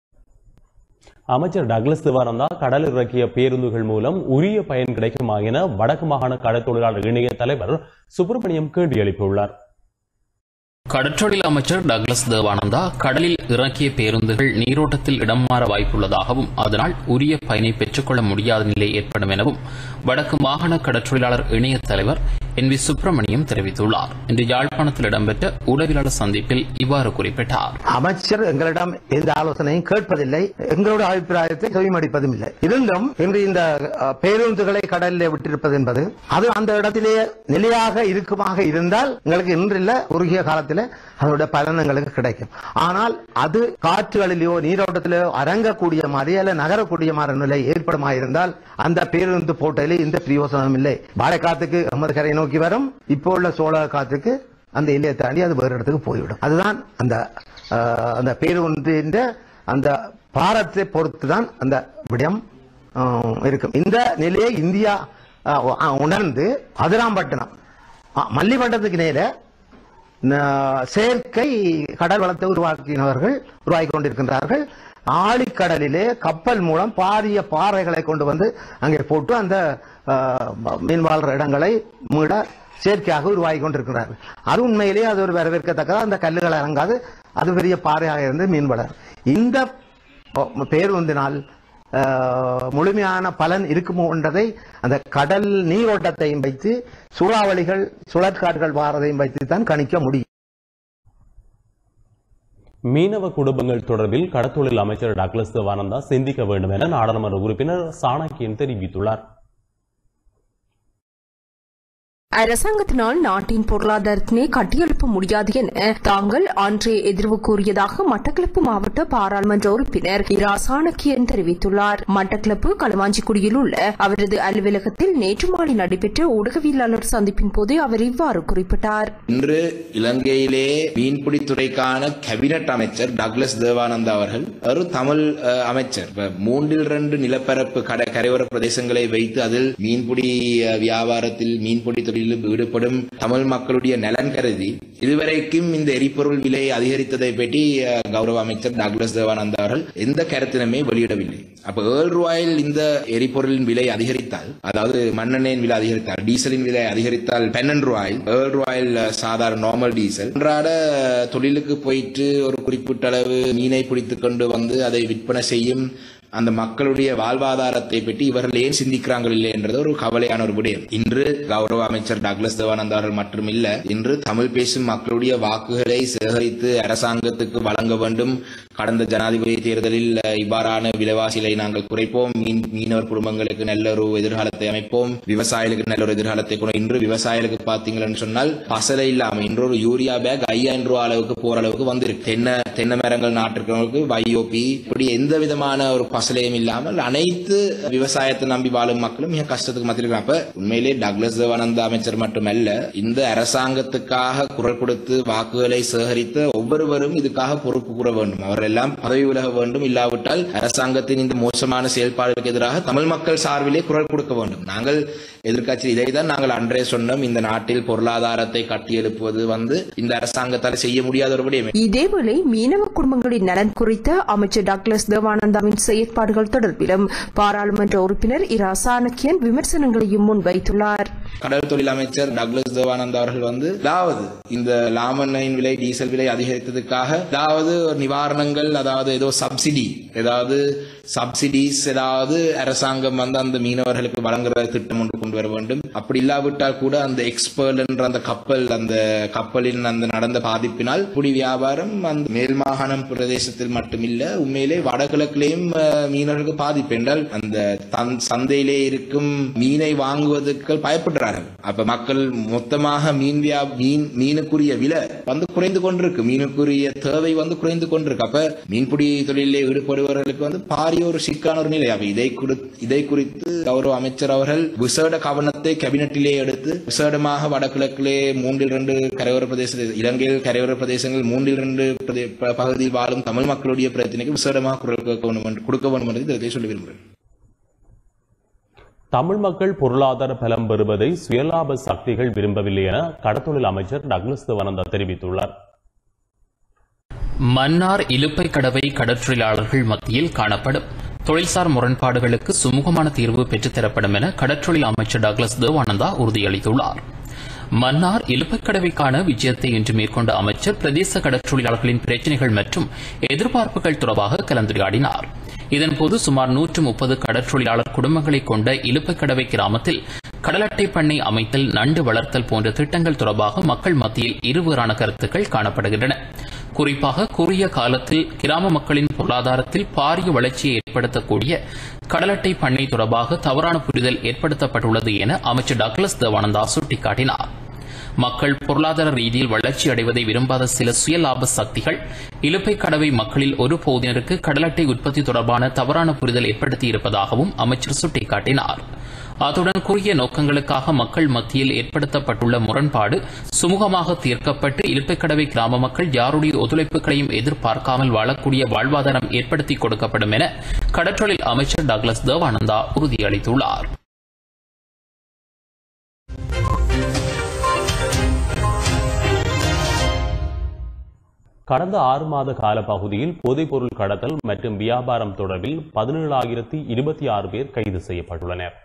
அமைச்சர் டக்ளஸ் தேவானந்தா கடல் இறக்கிய பேருந்துகள் மூலம் உரிய பயன் கிடைக்குமா என வடக்கு மாகாண கடல் தொழிலாளர் இணைய தலைவர் சுப்பிரமணியம் கேள்வி எழுப்பியுள்ளார். கடற்றொழில் அமைச்சர் டக்ளஸ் தேவானந்தா கடலில் இறக்கிய பேருந்துகள் நீரோட்டத்தில் இடம் மாற வாய்ப்புள்ளதாகவும் அதனால் உரிய பயனை பெற்றுக்கொள்ள முடியாத நிலை ஏற்படும் எனவும் வடக்கு மாகாண கடற்றொழிலாளர் இணைய தலைவர் NV சுப்பிரமணியம் தெரிவித்துள்ளார். இன்று யாழ்ப்பாணத்தில் இடம்பெற்ற ஊடகவியலாளர் சந்திப்பில் இவ்வாறு குறிப்பிட்டார். அமைச்சர் எங்களிடம் எந்த ஆலோசனையும் கேட்பதில்லை, எங்களுடைய அபிப்பிராயத்தை செவிமடிப்பதும் இல்லை. இருந்தும் இன்று இந்த பேருந்துகளை கடலிலே விட்டிருப்பது என்பது அது அந்த இடத்திலேயே நிலையாக இருக்குமாக இருந்தால் எங்களுக்கு இன்றில்ல குறுகிய காலத்தில் அதனுடைய பலன் எங்களுக்கு கிடைக்கும். ஆனால் அது காற்றுகளிலேயோ நீரோட்டத்திலேயோ அரங்கக்கூடிய மாதிரி அல்ல நகரக்கூடிய மாதிரி நிலை ஏற்படுமாயிருந்தால் அந்த பேருந்து போட்டதிலே இந்த பிரயோசனம் இல்லை. வாழைக்காத்துக்கு அமது கரை நோக்கி வரும், இப்போ உள்ள சோழ காத்துக்கு அந்த எல்லையை தாண்டி அது வேறு இடத்துக்கு போய்விடும். அதுதான் அந்த பேருந்தின் அந்த பாரத்தை பொறுத்துதான் அந்த விடயம் இருக்கும். இந்த நிலையை இந்தியா உணர்ந்து அதிராம்பட்டினம் மல்லிப்பட்டத்துக்கு நேர செயற்கை கடல் வளத்தை உருவாக்கி கொண்டிருக்கின்றார்கள். ஆழிக்கடலிலே கப்பல் மூலம் பாரிய பாறைகளை கொண்டு வந்து அங்கே போட்டு அந்த மீன்வாழ்ற இடங்களை மீட செயற்கையாக உருவாகி கொண்டிருக்கிறார்கள். அது உண்மையிலேயே அது ஒரு வரவேற்கத்தக்கது. அந்த கல்லுகள் இறங்காது, அது பெரிய பாறையாக இருந்து மீன் வளரும். இந்த பேருந்தினால் முழுமையான பலன் இருக்குமோ என்றதை அந்த கடல் நீரோட்டத்தையும் வைத்து சூறாவளிகள் சுழற்காடுகள் வாரதையும் வைத்து தான் கணிக்க முடியும். மீனவ குடும்பங்கள் தொடர்பில் கடத்தொழில் அமைச்சர் டக்ளஸ் தேவானந்தா சிந்திக்க வேண்டும் என நாடாளுமன்ற உறுப்பினர் சாணக்கியன் தெரிவித்துள்ளார். அரசாங்கத்தினால் நாட்டின் பொருளாதாரத்தினை கட்டியெழுப்ப முடியாது என தாங்கள் அன்றே எதிர்வு கூறியதாக மட்டக்களப்பு மாவட்ட பாராளுமன்ற உறுப்பினர் இரா சாணக்கியன் தெரிவித்துள்ளார். மட்டக்களப்பு களுவாஞ்சிக்குடியில் உள்ள அவரது அலுவலகத்தில் நேற்று மாலை நடைபெற்ற ஊடகவியலாளர் சந்திப்பின் போது அவர் இவ்வாறு குறிப்பிட்டார். இன்று இலங்கையிலே மீன்பிடித்துறைக்கான கேபினட் அமைச்சர் டக்ளஸ் தேவானந்தா அவர்கள் ஒரு தமிழ் அமைச்சர் 3/2 நிலப்பரப்பு கரையோர பிரதேசங்களை வைத்து அதில் மீன்பிடி வியாபாரத்தில் மீன்பிடி தொழில் தொழிலில் ஈடுபடும் தமிழ் மக்களுடைய நலன் கருதி இதுவரைக்கும் இந்த எரிபொருள் விலை அதிகரித்ததை பற்றி கௌரவ அமைச்சர் டாக்லஸ் தேவானந்தா அவர்கள் எந்த கருத்தினமே வெளியிடவில்லை. அப்ப ₹7 இந்த எரிபொருளின் விலை அதிகரித்தால், அதாவது மண்ணெண்ணெயின் விலை அதிகரித்தால், டீசலின் விலை அதிகரித்தால் ₹12, ₹7 சாதாரண நார்மல் டீசல் அன்றாட தொழிலுக்கு போயிட்டு ஒரு குறிப்பிட்ட அளவு மீனை பிடித்துக் கொண்டு வந்து அதை விற்பனை செய்யும் அந்த மக்களுடைய வாழ்வாதாரத்தை பற்றி இவர்கள் ஏன் சிந்திக்கிறார்கள் இல்லை என்றது ஒரு கவலையான ஒரு விடயம். இன்று கௌரவ அமைச்சர் டாக்லஸ் தேவானந்தா அவர்கள் மட்டுமில்ல, இன்று தமிழ் பேசும் மக்களுடைய வாக்குகளை சேகரித்து அரசாங்கத்துக்கு வழங்க வேண்டும். கடந்த ஜனாதிபதி தேர்தலில் இவ்வாறான விலைவாசிகளை நாங்கள் குறைப்போம், மீனவர் குடும்பங்களுக்கு நல்ல ஒரு எதிர்காலத்தை அமைப்போம், விவசாயிகளுக்கு நல்ல ஒரு எதிர்காலத்தை கொண்டு. இன்று விவசாயிகளுக்கு பார்த்தீங்கன்னு சொன்னால் பசலை இல்லாம இன்று ஒரு யூரியா பேக் ₹5000 அளவுக்கு போற அளவுக்கு வந்திருக்கு. தென்னை மரங்கள் நாட்டிருக்கிறவங்களுக்கு YOP இப்படி எந்த விதமான ஒரு பசலையும் இல்லாமல் அனைத்து விவசாயத்தை நம்பி வாழும் மக்களும் மிக கஷ்டத்துக்கு மத்தியில். அப்ப உண்மையிலே டாக்லஸ் தேவானந்தா அமைச்சர் மட்டுமல்ல, இந்த அரசாங்கத்துக்காக குரல் கொடுத்து வாக்குகளை சேகரித்த ஒவ்வொருவரும் இதுக்காக பொறுப்பு கூற வேண்டும். அவர்கள் எல்லாம் பதவி விலக வேண்டும். இல்லாவிட்டால் அரசாங்கத்தின் இந்த மோசமான செயல்பாடுகளுக்கு எதிராக தமிழ் மக்கள் சார்பிலே குரல் கொடுக்க வேண்டும். நாங்கள் எதிர்க்கட்சி இதைதான் நாங்கள் அன்றே சொன்னோம். இந்த நாட்டில் பொருளாதாரத்தை கட்டியெழுப்புவது இந்த அரசாங்கத்தால் செய்ய முடியாத ஒரு விடயம். இதேவேளை மீனவ குடும்பங்களின் நலன் குறித்த அமைச்சர் டாக்லஸ் தேவானந்தாவின் செயற்பாடுகள் தொடர்பிலும் பாராளுமன்ற உறுப்பினர் இரா சாணக்கியன் விமர்சனங்களையும் முன்வைத்துள்ளார். கடல் தொழில் அமைச்சர் டாக்லஸ் தேவானந்தா அவர்கள் அதாவது இந்த லாமண்ணின் விலை, டீசல் விலை அதிகரித்ததுக்காக ஏதாவது நிவாரணங்கள், அதாவது ஏதோ சப்சிடிஸ் ஏதாவது அரசாங்கம் அந்த மீனவர்களுக்கு வழங்குற திட்டம் ஒன்று கொண்டு வர வேண்டும். அப்படி இல்லாவிட்டால் கூட அந்த எக்ஸ்பர்ட் என்ற அந்த கப்பலின் அந்த நடந்த பாதிப்பினால் குடி வியாபாரம் அந்த மேல் மாகாணம் பிரதேசத்தில் மட்டுமில்ல, உண்மையிலே வடகிழக்கிலேயும் மீனவர்களுக்கு பாதிப்பு என்றால் அந்த சந்தையிலே இருக்கும் மீனை வாங்குவதற்கு பயப்படுறார்கள். அப்ப மக்கள் மொத்தமாக மீனுக்குரிய விலை குறைந்து கொண்டிருக்கு, மீனுக்குரிய தேவை குறைந்து கொண்டிருக்கு. அப்ப மீன்பிடி தொழிலே ஈடுபடுபவர்களுக்கு பாரிய ஒரு சிக்கான ஒரு நிலை. இதை குறித்து கௌரவ அமைச்சர் அவர்கள் விசேட கவனத்தை கேபினட்டிலே எடுத்து விசேடமாக வடகிழக்கிலே 3/2 கரையோர பிரதேச இலங்கையில் கரையோர பிரதேசங்கள் 3/2 பகுதியில் வாழும் தமிழ் மக்களுடைய பிரச்சனைக்கு விசேடமாக குரல் கொடுக்க வேண்டும் என்று இதை சொல்லி விரும்புகிறேன். தமிழ் மக்கள் பொருளாதார பலம் பெறுவதை சுயலாப சக்திகள் விரும்பவில்லை என கடத்தொழில் அமைச்சர் டாக்லஸ் தேவானந்தா தெரிவித்துள்ளார். மன்னார் இலுப்பை கடவை கடற்றொழிலாளர்கள் மத்தியில் காணப்படும் தொழில்சார் முரண்பாடுகளுக்கு சுமூகமான தீர்வு பெற்றுத்தரப்படும் என கடற்றொழில் அமைச்சர் டாக்லஸ் தேவானந்தா உறுதியளித்துள்ளார். மன்னார் இலுப்பைக்கடவைக்கான விஜயத்தை இன்று மேற்கொண்ட அமைச்சர் பிரதேச கடற்றொழிலாளர்களின் பிரச்சினைகள் மற்றும் எதிர்பார்ப்புகள் தொடர்பாக கலந்துரையாடினார். இதன்போது சுமார் 130 கடற்றொழிலாளர் குடும்பங்களை கொண்ட இலுப்பைக்கடவை கிராமத்தில் கடல் அட்டை பண்ணை அமைத்தல், நண்டு வளர்த்தல் போன்ற திட்டங்கள் தொடர்பாக மக்கள் மத்தியில் இருவேறான கருத்துக்கள் காணப்படுகின்றன. குறிப்பாக குறுகிய காலத்தில் கிராம மக்களின் பொருளாதாரத்தில் பாரிய வளர்ச்சியை ஏற்படுத்தக்கூடிய கடல் அட்டை பண்ணை தொடர்பாக தவறான புரிதல் ஏற்படுத்தப்பட்டுள்ளது என அமைச்சர் டாக்லஸ் தேவானந்தா சுட்டிக்காட்டினார். மக்கள் பொருளாதார ரீதியில் வளர்ச்சி அடைவதை விரும்பாத சில சுயலாப சக்திகள் இலுப்பை கடவை மக்களில் ஒரு பகுதியினருக்கு கடல் அட்டை உற்பத்தி தொடர்பான தவறான புரிதல் ஏற்படுத்தியிருப்பதாகவும் அமைச்சர் சுட்டிக்காட்டினார். அத்துடன் குறுகிய நோக்கங்களுக்காக மக்கள் மத்தியில் ஏற்படுத்தப்பட்டுள்ள முரண்பாடு சுமூகமாக தீர்க்கப்பட்டு இலுப்பைக்கடவை கிராம மக்கள் யாருடைய ஒத்துழைப்புகளையும் எதிர்பார்க்காமல் வாழக்கூடிய வாழ்வாதாரம் ஏற்படுத்திக் கொடுக்கப்படும் என கடற்றொழில் அமைச்சர் டாக்லஸ் தேவானந்தா உறுதியளித்துள்ளார். கடந்த 6 மாத கால பகுதியில் போதைப்பொருள் கடத்தல் மற்றும் வியாபாரம் தொடர்பில் 17,026 பேர் கைது செய்யப்பட்டுள்ளனர்.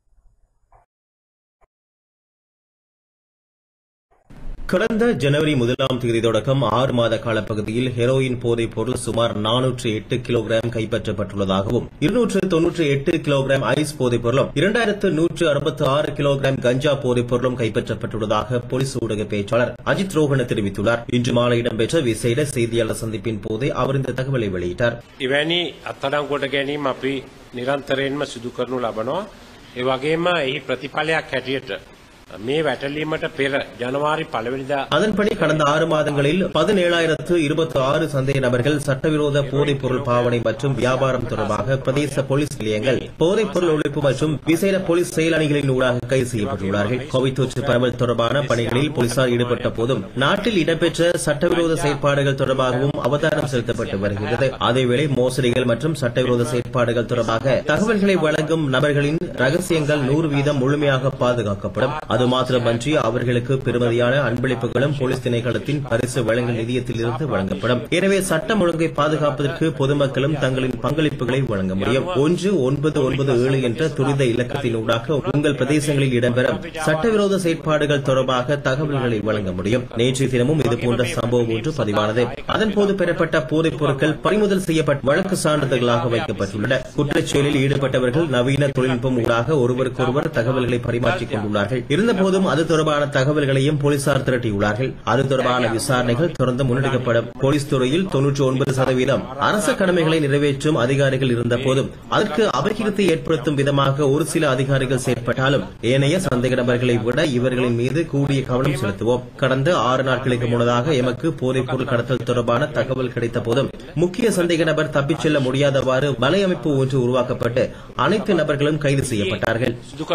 கடந்த ஜனவரி 1ஆம் தேதி தொடக்கம் 6 மாத காலப்பகுதியில் ஹெரோயின் போதைப் பொருள் சுமார் 408 கிலோகிராம் கைப்பற்றப்பட்டுள்ளதாகவும் 298 கிலோகிராம் ஐஸ் போதைப் பொருளும் 2166 கிலோகிராம் கஞ்சா போதைப் பொருளும் கைப்பற்றப்பட்டுள்ளதாக போலீஸ் ஊடக பேச்சாளர் அஜித் ரோஹன தெரிவித்துள்ளார். இன்று மாலை இடம்பெற்ற விசேட செய்தியாளர் சந்திப்பின் போதே அவர் இந்த தகவலை வெளியிட்டார். இவனி අත්අඩංගුවට ගැනීම අපි නිරන්තරයෙන්ම සිදු කරනු ලබනවා. ඒ වගේම එහි ප්‍රතිඵලයක් හැටියට මේ වැටලීමට පෙර ජනවාරි 1 වෙනිදා அதன்படி கடந்த 6 மாதங்களில் 17,026 சந்தேக நபர்கள் சட்டவிரோத போதைப் பொருள் பாவனை மற்றும் வியாபாரம் தொடர்பாக பிரதேச போலீஸ் நிலையங்கள், போதைப் பொருள் ஒழிப்பு மற்றும் விசேட போலீஸ் செயலணிகளின் ஊடாக கைது செய்யப்பட்டுள்ளார்கள். கோவிட் தொற்று பரவல் தொடர்பான பணிகளில் போலீசார் ஈடுபட்ட போதும் நாட்டில் இடம்பெற்ற சட்டவிரோத செயற்பாடுகள் தொடர்பாகவும் அவதானம் செலுத்தப்பட்டு வருகிறது. அதேவேளை மோசடிகள் மற்றும் சட்டவிரோத செயற்பாடுகள் தொடர்பாக தகவல்களை வழங்கும் நபர்களின் ரகசியங்கள் 100% முழுமையாக பாதுகாக்கப்படும். அது மாத்திரமன்றி அவர்களுக்கு பெருமதியான அன்பளிப்புகளும் போலீஸ் திணைக்களத்தின் பரிசு வழங்கல் நிதியத்தில் இருந்து வழங்கப்படும். எனவே சட்டம் ஒழுங்கை பாதுகாப்பதற்கு பொதுமக்களும் தங்களின் பங்களிப்புகளை வழங்க முடியும். 1997 என்ற துரித இலக்கத்தினூடாக உங்கள் பிரதேசங்களில் இடம்பெறும் சட்டவிரோத செயற்பாடுகள் தொடர்பாக தகவல்களை வழங்க முடியும். நேற்றைய தினமும் இதுபோன்ற சம்பவம் ஒன்று பதிவானது. அதன்போது பெறப்பட்ட போதைப் பொருட்கள் பறிமுதல் செய்யப்பட்ட வழக்கு சான்றிதழ்களாக வைக்கப்பட்டுள்ளன. குற்றச்செயலில் ஈடுபட்டவர்கள் நவீன தொழில்நுட்பம் ஊடாக ஒருவருக்கொருவர் தகவல்களை பரிமாற்றிக் கொண்டுள்ளார்கள். இருந்தபோதும் அது தொடர்பான தகவல்களையும் போலீசார் திரட்டியுள்ளார்கள். அது தொடர்பான விசாரணைகள் தொடர்ந்து முன்னெடுக்கப்படும். போலீஸ் துறையில் 99% அரச கடமைகளை நிறைவேற்றும் அதிகாரிகள் இருந்த போதும் அதற்கு அபகீர்த்தி ஏற்படுத்தும் விதமாக ஒரு சில அதிகாரிகள் செயற்பட்டாலும் ஏனைய சந்தேக நபர்களை விட இவர்களின் மீது கூடிய கவனம் செலுத்துவோம். கடந்த 6 நாட்களுக்கு முன்னதாக எமக்கு போதைப் பொருள் கடத்தல் தொடர்பான தகவல் கிடைத்த போதும் முக்கிய சந்தேக நபர் தப்பிச் செல்ல முடியாதவாறு வலையமைப்பு ஒன்று உருவாக்கப்பட்டு அனைத்து நபர்களும் கைது செய்யப்பட்டார்கள்.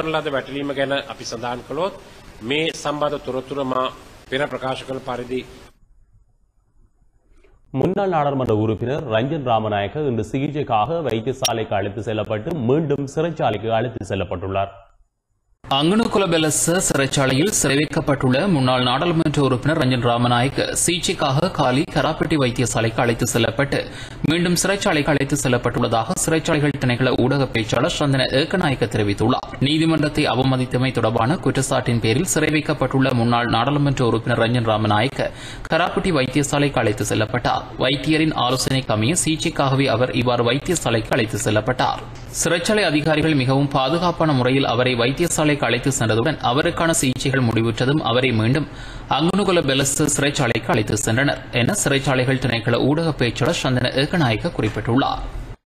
முன்னாள் நாடாளுமன்ற உறுப்பினர் ரஞ்சன் ராமநாயக்க இன்று சிகிச்சைக்காக வைத்தியசாலைக்கு அழைத்து செல்லப்பட்டு மீண்டும் சிறைச்சாலைக்கு அழைத்து செல்லப்பட்டுள்ளார். அங்கனுகுலபெலச சிறைச்சாலையில் சிறை வைக்கப்பட்டுள்ள முன்னாள் நாடாளுமன்ற உறுப்பினர் ரஞ்சன் ராமநாயக்க சிகிச்சைக்காக காலி கராப்பட்டி வைத்தியசாலைக்கு அழைத்து செல்லப்பட்டு மீண்டும் சிறைச்சாலைக்கு அழைத்து செல்லப்பட்டுள்ளதாக சிறைச்சாலைகள் திணைக்கள ஊடக பேச்சாளர் சந்தன ஏக்கநாயக்க தெரிவித்துள்ளார். நீதிமன்றத்தை அவமதித்தமை தொடர்பான குற்றச்சாட்டின் பேரில் சிறை வைக்கப்பட்டுள்ள முன்னாள் நாடாளுமன்ற உறுப்பினர் ரஞ்சன் ராமநாயக்க கராப்பட்டி வைத்தியசாலைக்கு அழைத்து செல்லப்பட்டார். வைத்தியரின் ஆலோசனைக்கு அமைய சிகிச்சைக்காகவே அவர் இவ்வாறு வைத்தியசாலைக்கு அழைத்து செல்லப்பட்டார். சிறைச்சாலை அதிகாரிகள் மிகவும் பாதுகாப்பான முறையில் அவரை வைத்தியசாலை அழைத்து சென்றதுடன் அவருக்கான சிகிச்சைகள் முடிவுற்றதும் அவரை மீண்டும் அங்கனுகுலபெலச சிறைச்சாலைக்கு அழைத்து சென்றனர் என சிறைச்சாலைகள் திணைக்கள ஊடக பேச்சாளர் சந்தன ஏக்கநாயக்க குறிப்பிட்டுள்ளார்.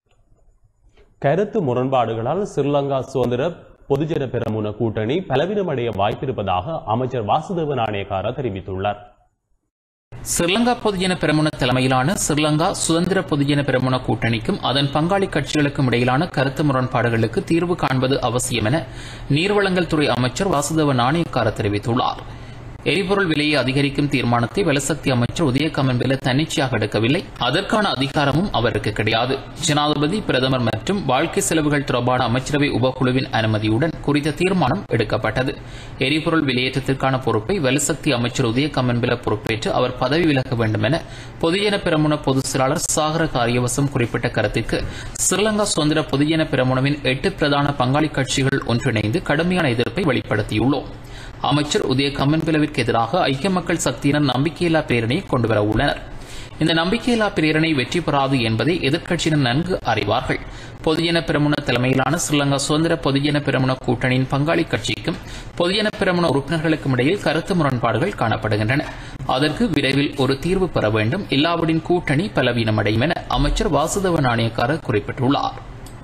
கருத்து முரண்பாடுகளால் ஸ்ரீலங்கா சுதந்திர பொதுஜன பெரமுன கூட்டணி பலவீனமடைய வாய்ப்பிருப்பதாக அமைச்சர் வாசுதேவ நாணயக்கார தெரிவித்துள்ளார். ஸ்ரீலங்கா பொதுஜன பெரமுன தலைமையிலான ஸ்ரீலங்கா சுதந்திர பொதுஜன பெரமுன கூட்டணிக்கும் அதன் பங்காளி கட்சிகளுக்கும் இடையிலான கருத்து முரண்பாடுகளுக்கு தீர்வு காண்பது அவசியம் என நீர்வளங்கள் துறை அமைச்சர் வாசுதேவ நாணயக்கார தெரிவித்துள்ளார். எரிபொருள் விலையை அதிகரிக்கும் தீர்மானத்தை வலசக்தி அமைச்சர் உதயகமன்பில தன்னிச்சையாக எடுக்கவில்லை. அதற்கான அதிகாரமும் அவருக்கு கிடையாது. ஜனாதிபதி, பிரதமர் மற்றும் வாழ்க்கை செலவுகள் தொடர்பான அமைச்சரவை உபக்குழுவின் அனுமதியுடன் குறித்த தீர்மானம் எடுக்கப்பட்டது. எரிபொருள் விலையேற்றத்திற்கான பொறுப்பை வலசக்தி அமைச்சர் உதயகமன்பில பொறுப்பேற்று அவர் பதவி விலக வேண்டும் என பொதுஜன பெரமுன பொதுச் செயலாளர் சாகர காரியவசம் குறிப்பிட்ட கருத்துக்கு ஸ்ரீலங்கா சுதந்திர பொதுஜன பெரமுனவின் 8 பிரதான பங்காளி கட்சிகள் ஒன்றிணைந்து கடுமையான எதிர்ப்பை வெளிப்படுத்தியுள்ளோம். அமைச்சர் உதய கம்மன்பிலவிற்கு எதிராக ஐக்கிய மக்கள் சக்தியினர் நம்பிக்கையில்லா பிரேரணையை கொண்டுவர உள்ளனர். இந்த நம்பிக்கையில்லா பிரேரணை வெற்றி பெறாது என்பதை எதிர்க்கட்சியினர் நன்கு அறிவார்கள். பொதுஜன பெரமுன தலைமையிலான ஸ்ரீலங்கா சுதந்திர பொதுஜன பெரமுன கூட்டணியின் பங்காளி கட்சிக்கும் பொதுஜன பெரமுன உறுப்பினர்களுக்கும் இடையில் கருத்து முரண்பாடுகள் காணப்படுகின்றன. அதற்கு விரைவில் ஒரு தீர்வு பெற வேண்டும். இல்லாவிடின் கூட்டணி பலவீனமடையும் என அமைச்சர் வாசுதேவ நாணயக்கார குறிப்பிட்டுள்ளார்.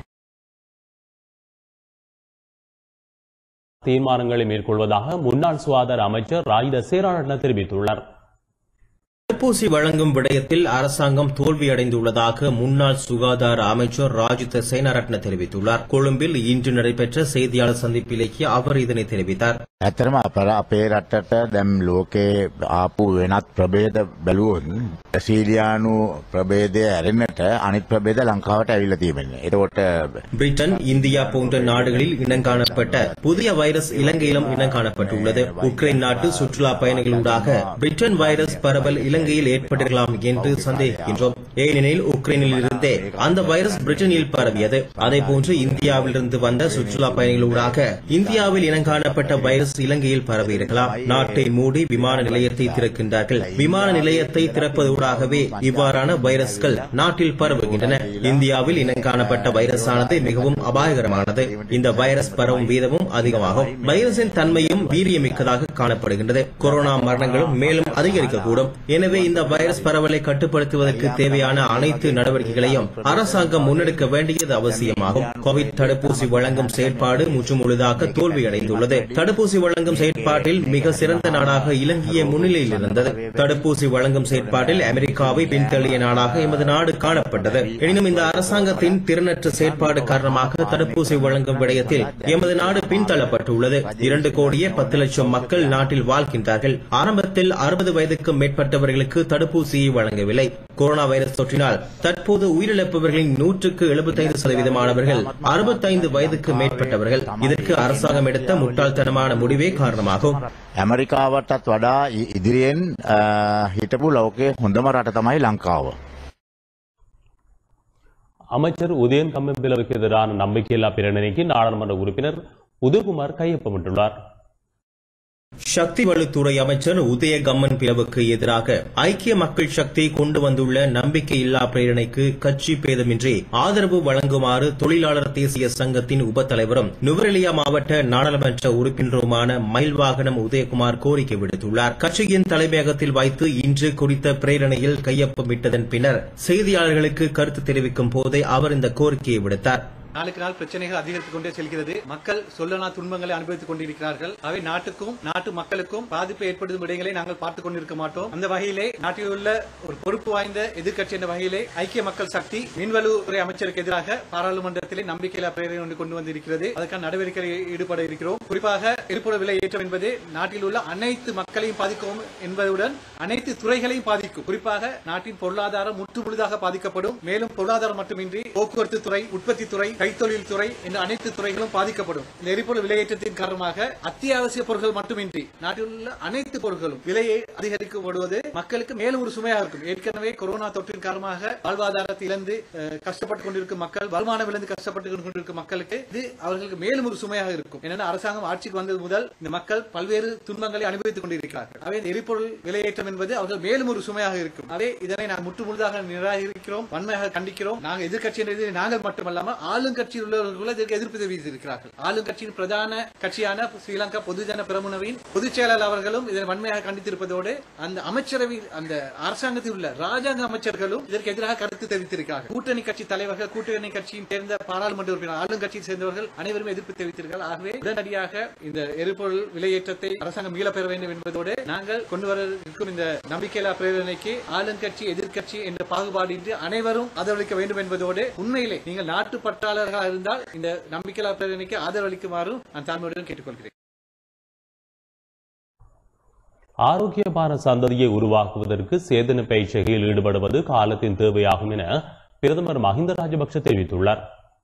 தீர்மானங்களை மேற்கொள்வதாக முன்னாள் சுகாதார அமைச்சர் ராஜித சேனாரட்ன தெரிவித்துள்ளார். தடுப்பூசி வழங்கும் விடயத்தில் அரசாங்கம் தோல்வியடைந்துள்ளதாக முன்னாள் சுகாதார அமைச்சர் ராஜித சேனாரட்ன தெரிவித்துள்ளார். கொழும்பில் இன்று நடைபெற்ற செய்தியாளர் சந்திப்பிலேயே அவர் இதனை தெரிவித்தார். ඇතරම අපේ රටට දැම් ලෝකේ ආපු වෙනත් ප්‍රබේද බැලුවොත් සීලියානු ප්‍රබේදය ඇරෙන්නට අනිත් ප්‍රබේද ලංකාවට ඇවිල්ලා තියෙන්නේ. එතකොට பிரிட்டன், இந்தியா போன்ற நாடுகளில் இனங்காணப்பட்ட புதிய வைரஸ் இலங்கையிலும் இனங்காணப்பட்டுள்ளது. உக்ரைன் நாட்டு சுற்றுலா பயணிகளூடாக பிரிட்டன் வைரஸ் பரவல் இலங்கையில் ஏற்பட்டிருக்கலாம் என்று சந்தேகிக்கின்றோம். ஏனெனில் உக்ரைனில் இருந்தே அந்த வைரஸ் பிரிட்டனில் பரவியது. அதேபோன்று இந்தியாவிலிருந்து வந்த சுற்றுலா பயணிகளூடாக இந்தியாவில் இனங்காணப்பட்ட வைரஸ் இலங்கையில் பரவியிருக்கலாம். நாட்டை மூடி விமான நிலையத்தை திறக்கின்றார்கள். விமான நிலையத்தை திறப்பதூடாகவே இவ்வாறான வைரஸ்கள் நாட்டில் பரவுகின்றன. இந்தியாவில் இனங்காணப்பட்ட வைரஸானது மிகவும் அபாயகரமானது. இந்த வைரஸ் பரவும் வீதமும் அதிகமாகும். வைரஸின் தன்மையும் வீரியமிக்கதாக காணப்படுகின்றது. கொரோனா மரணங்களும் மேலும் அதிகரிக்கக்கூடும். எனவே இந்த வைரஸ் பரவலை கட்டுப்படுத்துவதற்கு தேவையான அனைத்து நடவடிக்கைகளையும் அரசாங்கம் முன்னெடுக்க வேண்டியது அவசியமாகும். கோவிட் தடுப்பூசி வழங்கும் செயற்பாடு முற்றுமுழுதாக தோல்வியடைந்துள்ளது. தடுப்பூசி வழங்கும் செயற்பாட்டில் மிக சிறந்த நாடாக இலங்கையே முன்னிலையில் இருந்தது. தடுப்பூசி வழங்கும் செயற்பாட்டில் அமெரிக்காவை பின்தள்ளிய நாடாக எமது நாடு காணப்பட்டது. எனினும் இந்த அரசாங்கத்தின் திறனற்ற செயற்பாடு காரணமாக தடுப்பூசி வழங்கும் விடயத்தில் எமது நாடு பின்தள்ளப்பட்டுள்ளது. 2,10,00,000 மக்கள் நாட்டில் வாழ்கின்றார்கள். ஆரம்பத்தில் 60 வயதுக்கும் மேற்பட்டவர்களுக்கு தடுப்பூசியை வழங்கவில்லை. கொரோனா வைரஸ் தொற்றினால் தற்போது உயிரிழப்பவர்களின் 175%மானவர்கள் 65 வயதுக்கு மேற்பட்டவர்கள். இதற்கு அரசாங்கம் எடுத்த முட்டாள்தனமான முடிவே காரணமாகும். ඇමරිකාවටත් වඩා ඉදිරියෙන් හිටපු ලෝකයේ හොඳම රට තමයි ලංකාව. அமைச்சர் உதயன் கம்மன்பிலவுக்கு எதிரான நம்பிக்கையில்லா பிரேரணைக்கு நாடாளுமன்ற உறுப்பினர் உதயகுமார் கையொப்பமிட்டுள்ளார். சக்தி வலுத்துறை அமைச்சர் உதய கம்மன் பிளவுக்கு எதிராக ஐக்கிய மக்கள் சக்தி கொண்டு வந்துள்ள நம்பிக்கையில்லா பிரேரணைக்கு கட்சி பேதமின்றி ஆதரவு வழங்குமாறு தொழிலாளர் தேசிய சங்கத்தின் உபத்தலைவரும் நுவரெலியா மாவட்ட நாடாளுமன்ற உறுப்பினருமான மயில்வாகனம் உதயகுமார் கோரிக்கை விடுத்துள்ளார். கட்சியின் தலைமையகத்தில் வைத்து இன்று குறித்த பிரேரணையில் கையொப்பமிட்டதன் பின்னர் செய்தியாளர்களுக்கு கருத்து தெரிவிக்கும் போதே அவர் இந்த கோரிக்கையை விடுத்தார். நாளுக்கு நாள் பிரச்சனைகள் அதிகரித்துக் கொண்டே செல்கிறது. மக்கள் சொல்லனா துன்பங்களை அனுபவித்துக் கொண்டிருக்கிறார்கள். அவை நாட்டுக்கும் நாட்டு மக்களுக்கும் பாதிப்பை ஏற்படுத்தும் விடயங்களை நாங்கள் பார்த்துக் கொண்டிருக்க மாட்டோம். அந்த வகையிலே நாட்டில் உள்ள ஒரு பொறுப்பு வாய்ந்த எதிர்க்கட்சி என்ற வகையிலே ஐக்கிய மக்கள் சக்தி மீன்வளத்துறை அமைச்சருக்கு எதிராக பாராளுமன்றத்திலே நம்பிக்கையில்லா பிரேரணை ஒன்று கொண்டு வந்திருக்கிறது. அதற்கான நடவடிக்கையில் ஈடுபட இருக்கிறோம். குறிப்பாக எரிபொருள் விலை ஏற்றம் என்பது நாட்டில் உள்ள அனைத்து மக்களையும் பாதிக்கும் என்பதுடன் அனைத்து துறைகளையும் பாதிக்கும். குறிப்பாக நாட்டின் பொருளாதாரம் முற்றுமுழுதாக பாதிக்கப்படும். மேலும் பொருளாதாரம் மட்டுமின்றி போக்குவரத்து துறை, உற்பத்தி துறை, கைத்தொழில் துறை என்ற அனைத்து துறைகளும் பாதிக்கப்படும். இந்த எரிபொருள் விலையேற்றத்தின் காரணமாக அத்தியாவசிய பொருட்கள் மட்டுமின்றி நாட்டில் உள்ள அனைத்து பொருட்களும் விலையை அதிகரிக்கப்படுவது மக்களுக்கு மேலும் ஒரு சுமையாக இருக்கும். ஏற்கனவே கொரோனா தொற்றின் காரணமாக வாழ்வாதாரத்தை இழந்து கஷ்டப்பட்டுக் கொண்டிருக்கும் மக்கள், வருமானம் இழந்து கஷ்டப்பட்டுக் கொண்டிருக்கும் மக்களுக்கு இது அவர்களுக்கு மேலும் ஒரு சுமையாக இருக்கும். ஏன்னா அரசாங்கம் ஆட்சிக்கு வந்தது முதல் இந்த மக்கள் பல்வேறு துன்பங்களை அனுபவித்துக் கொண்டிருக்கிறார்கள். அவை எரிபொருள் விலையேற்றம் என்பது அவர்கள் மேலும் ஒரு சுமையாக இருக்கும். அவை இதனை நாங்கள் முற்றுமுழுதாக நிராகரிக்கிறோம், வன்மையாக கண்டிக்கிறோம். நாங்கள் எதிர்கட்சி என்ற நாங்கள் மட்டுமல்லாமல் ஆளுங்கட்சியில் உள்ளவர்கள் இதற்கு எதிர்ப்பு தெரிவித்திருக்கிறார்கள். ஆளுங்கட்சியின் பிரதான கட்சியான ஸ்ரீலங்கா பொதுஜன பெரமுனவின் பொதுச் செயலாளர் அவர்களும் இதனை வன்மையாக கண்டித்திருப்பதோடு அந்த அமைச்சரவை அந்த அரசாங்கத்தில் உள்ள ராஜாங்க அமைச்சர்களும் இதற்கு எதிராக கருத்து தெரிவித்திருக்கிறார்கள். கூட்டணி கட்சி தலைவர்கள், கூட்டணி கட்சியின் சேர்ந்த பாராளுமன்ற உறுப்பினர், ஆளுங்கட்சியை சேர்ந்தவர்கள் அனைவரும் எதிர்ப்பு தெரிவித்திருக்கிறார்கள். ஆகவே உடனடியாக இந்த எரிபொருள் விலையேற்றத்தை அரசாங்கம் மீள பெற வேண்டும் என்பதோடு நாங்கள் கொண்டு வர இருக்கும் இந்த நம்பிக்கையில்லா பிரேரணைக்கு ஆளுங்கட்சி எதிர்கட்சி என்ற பாகுபாடின்றி அனைவரும் ஆதரவளிக்க வேண்டும் என்பதோடு உண்மையிலே நீங்கள் நாட்டு பற்றாளர்களாக இருந்தால் இந்த நம்பிக்கையில்லா பிரேரணைக்கு ஆதரவளிக்குமாறு நான் தாழ்மையுடன் கேட்டுக்கொள்கிறேன். ஆரோக்கியமான சந்ததியை உருவாக்குவதற்கு சேதன பயிற்சியில் ஈடுபடுவது காலத்தின் தேவையாகும் என பிரதமர் மஹிந்த ராஜபக்ஷ தெரிவித்துள்ளார்.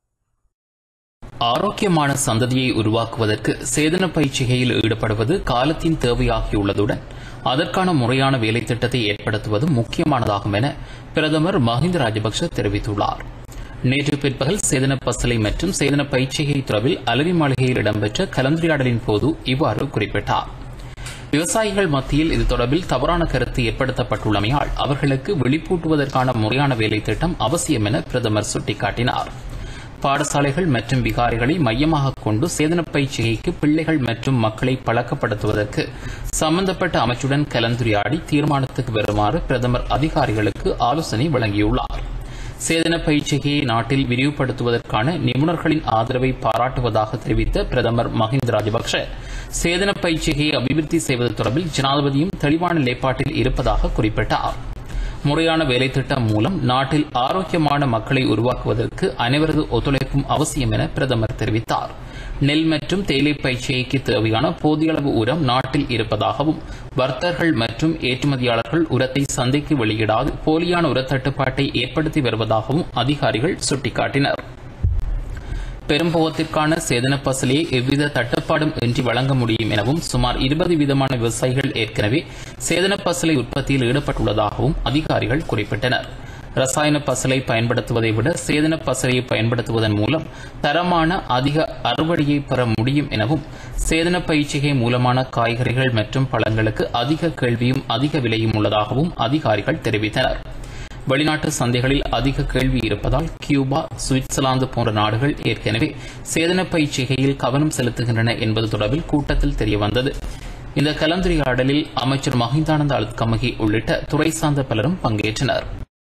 ஆரோக்கியமான சந்ததியை உருவாக்குவதற்கு சேதன பயிற்சிகையில் ஈடுபடுவது காலத்தின் தேவையாகியுள்ளதுடன் அதற்கான முறையான வேலை திட்டத்தை ஏற்படுத்துவது முக்கியமானதாகும் என பிரதமர் மஹிந்த ராஜபக்ஷ தெரிவித்துள்ளார். நேற்று பிற்பகல் சேதன பசலை மற்றும் சேதன பயிற்சிகை துறவில் அலரி மாளிகையில் இடம்பெற்ற கலந்துரையாடலின் போது இவ்வாறு குறிப்பிட்டார். விவசாயிகள் மத்தியில் இது தொடர்பில் தவறான கருத்து ஏற்படுத்தப்பட்டுள்ளமையால் அவர்களுக்கு விழிப்பூட்டுவதற்கான முறையான வேலை திட்டம் அவசியம் என பிரதமர் சுட்டிக்காட்டினார். பாடசாலைகள் மற்றும் விகாரிகளை மையமாக கொண்டு சேதன பயிற்சிகைக்கு பிள்ளைகள் மற்றும் மக்களை பழக்கப்படுத்துவதற்கு சம்பந்தப்பட்ட அமைச்சுடன் கலந்துரையாடி தீர்மானத்துக்கு வருமாறு பிரதமர் அதிகாரிகளுக்கு ஆலோசனை வழங்கியுள்ளார். சேதன பயிற்சிகையை நாட்டில் விரிவுபடுத்துவதற்கான நிபுணர்களின் ஆதரவை பாராட்டுவதாக தெரிவித்த பிரதமர் மஹிந்த ராஜபக்ஷ சேதன பயிற்சிகையை அபிவிருத்தி செய்வது தொடர்பில் ஜனாதிபதியும் தெளிவான நிலைப்பாட்டில் இருப்பதாக குறிப்பிட்டார். முறையான வேலை திட்டம் மூலம் நாட்டில் ஆரோக்கியமான மக்களை உருவாக்குவதற்கு அனைவரது ஒத்துழைப்பும் அவசியம் என பிரதமர் தெரிவித்தார். நெல் மற்றும் தேயிலை பயிற்சிகைக்கு தேவையான போதிய அளவு உரம் நாட்டில் இருப்பதாகவும் வர்த்தகர்கள் மற்றும் ஏற்றுமதியாளர்கள் உரத்தை சந்தைக்கு வெளியிடாது போலியான உரத்தட்டுப்பாட்டை ஏற்படுத்தி வருவதாகவும் அதிகாரிகள் சுட்டிக்காட்டினர். பெரும்போகத்திற்கான சேதன பசலையை எவ்வித தட்டுப்பாடும் இன்றி வழங்க முடியும் எனவும் சுமார் 20 விதமான விவசாயிகள் ஏற்கனவே சேதன பசலை உற்பத்தியில் ஈடுபட்டுள்ளதாகவும் அதிகாரிகள் குறிப்பிட்டனர். ரசாயன பசலை பயன்படுத்துவதை விட சேதன பசலையை பயன்படுத்துவதன் மூலம் தரமான அதிக அறுவடையை பெற முடியும் எனவும் சேதன பயிற்சிகை மூலமான காய்கறிகள் மற்றும் பழங்களுக்கு அதிக கேள்வியும் அதிக விலையும் உள்ளதாகவும் அதிகாரிகள் தெரிவித்தனர். வெளிநாட்டு சந்தைகளில் அதிக கேள்வி இருப்பதால் கியூபா, சுவிட்சர்லாந்து போன்ற நாடுகள் ஏற்கனவே சேதன பயிற்சிகையில் கவனம் செலுத்துகின்றன என்பது தொடர்பில் கூட்டத்தில் தெரியவந்தது. இந்த கலந்துரையாடலில் அமைச்சர் மஹிந்தானந்த அழுத்கமகி உள்ளிட்ட துறை சார்ந்த பலரும் பங்கேற்றனர்.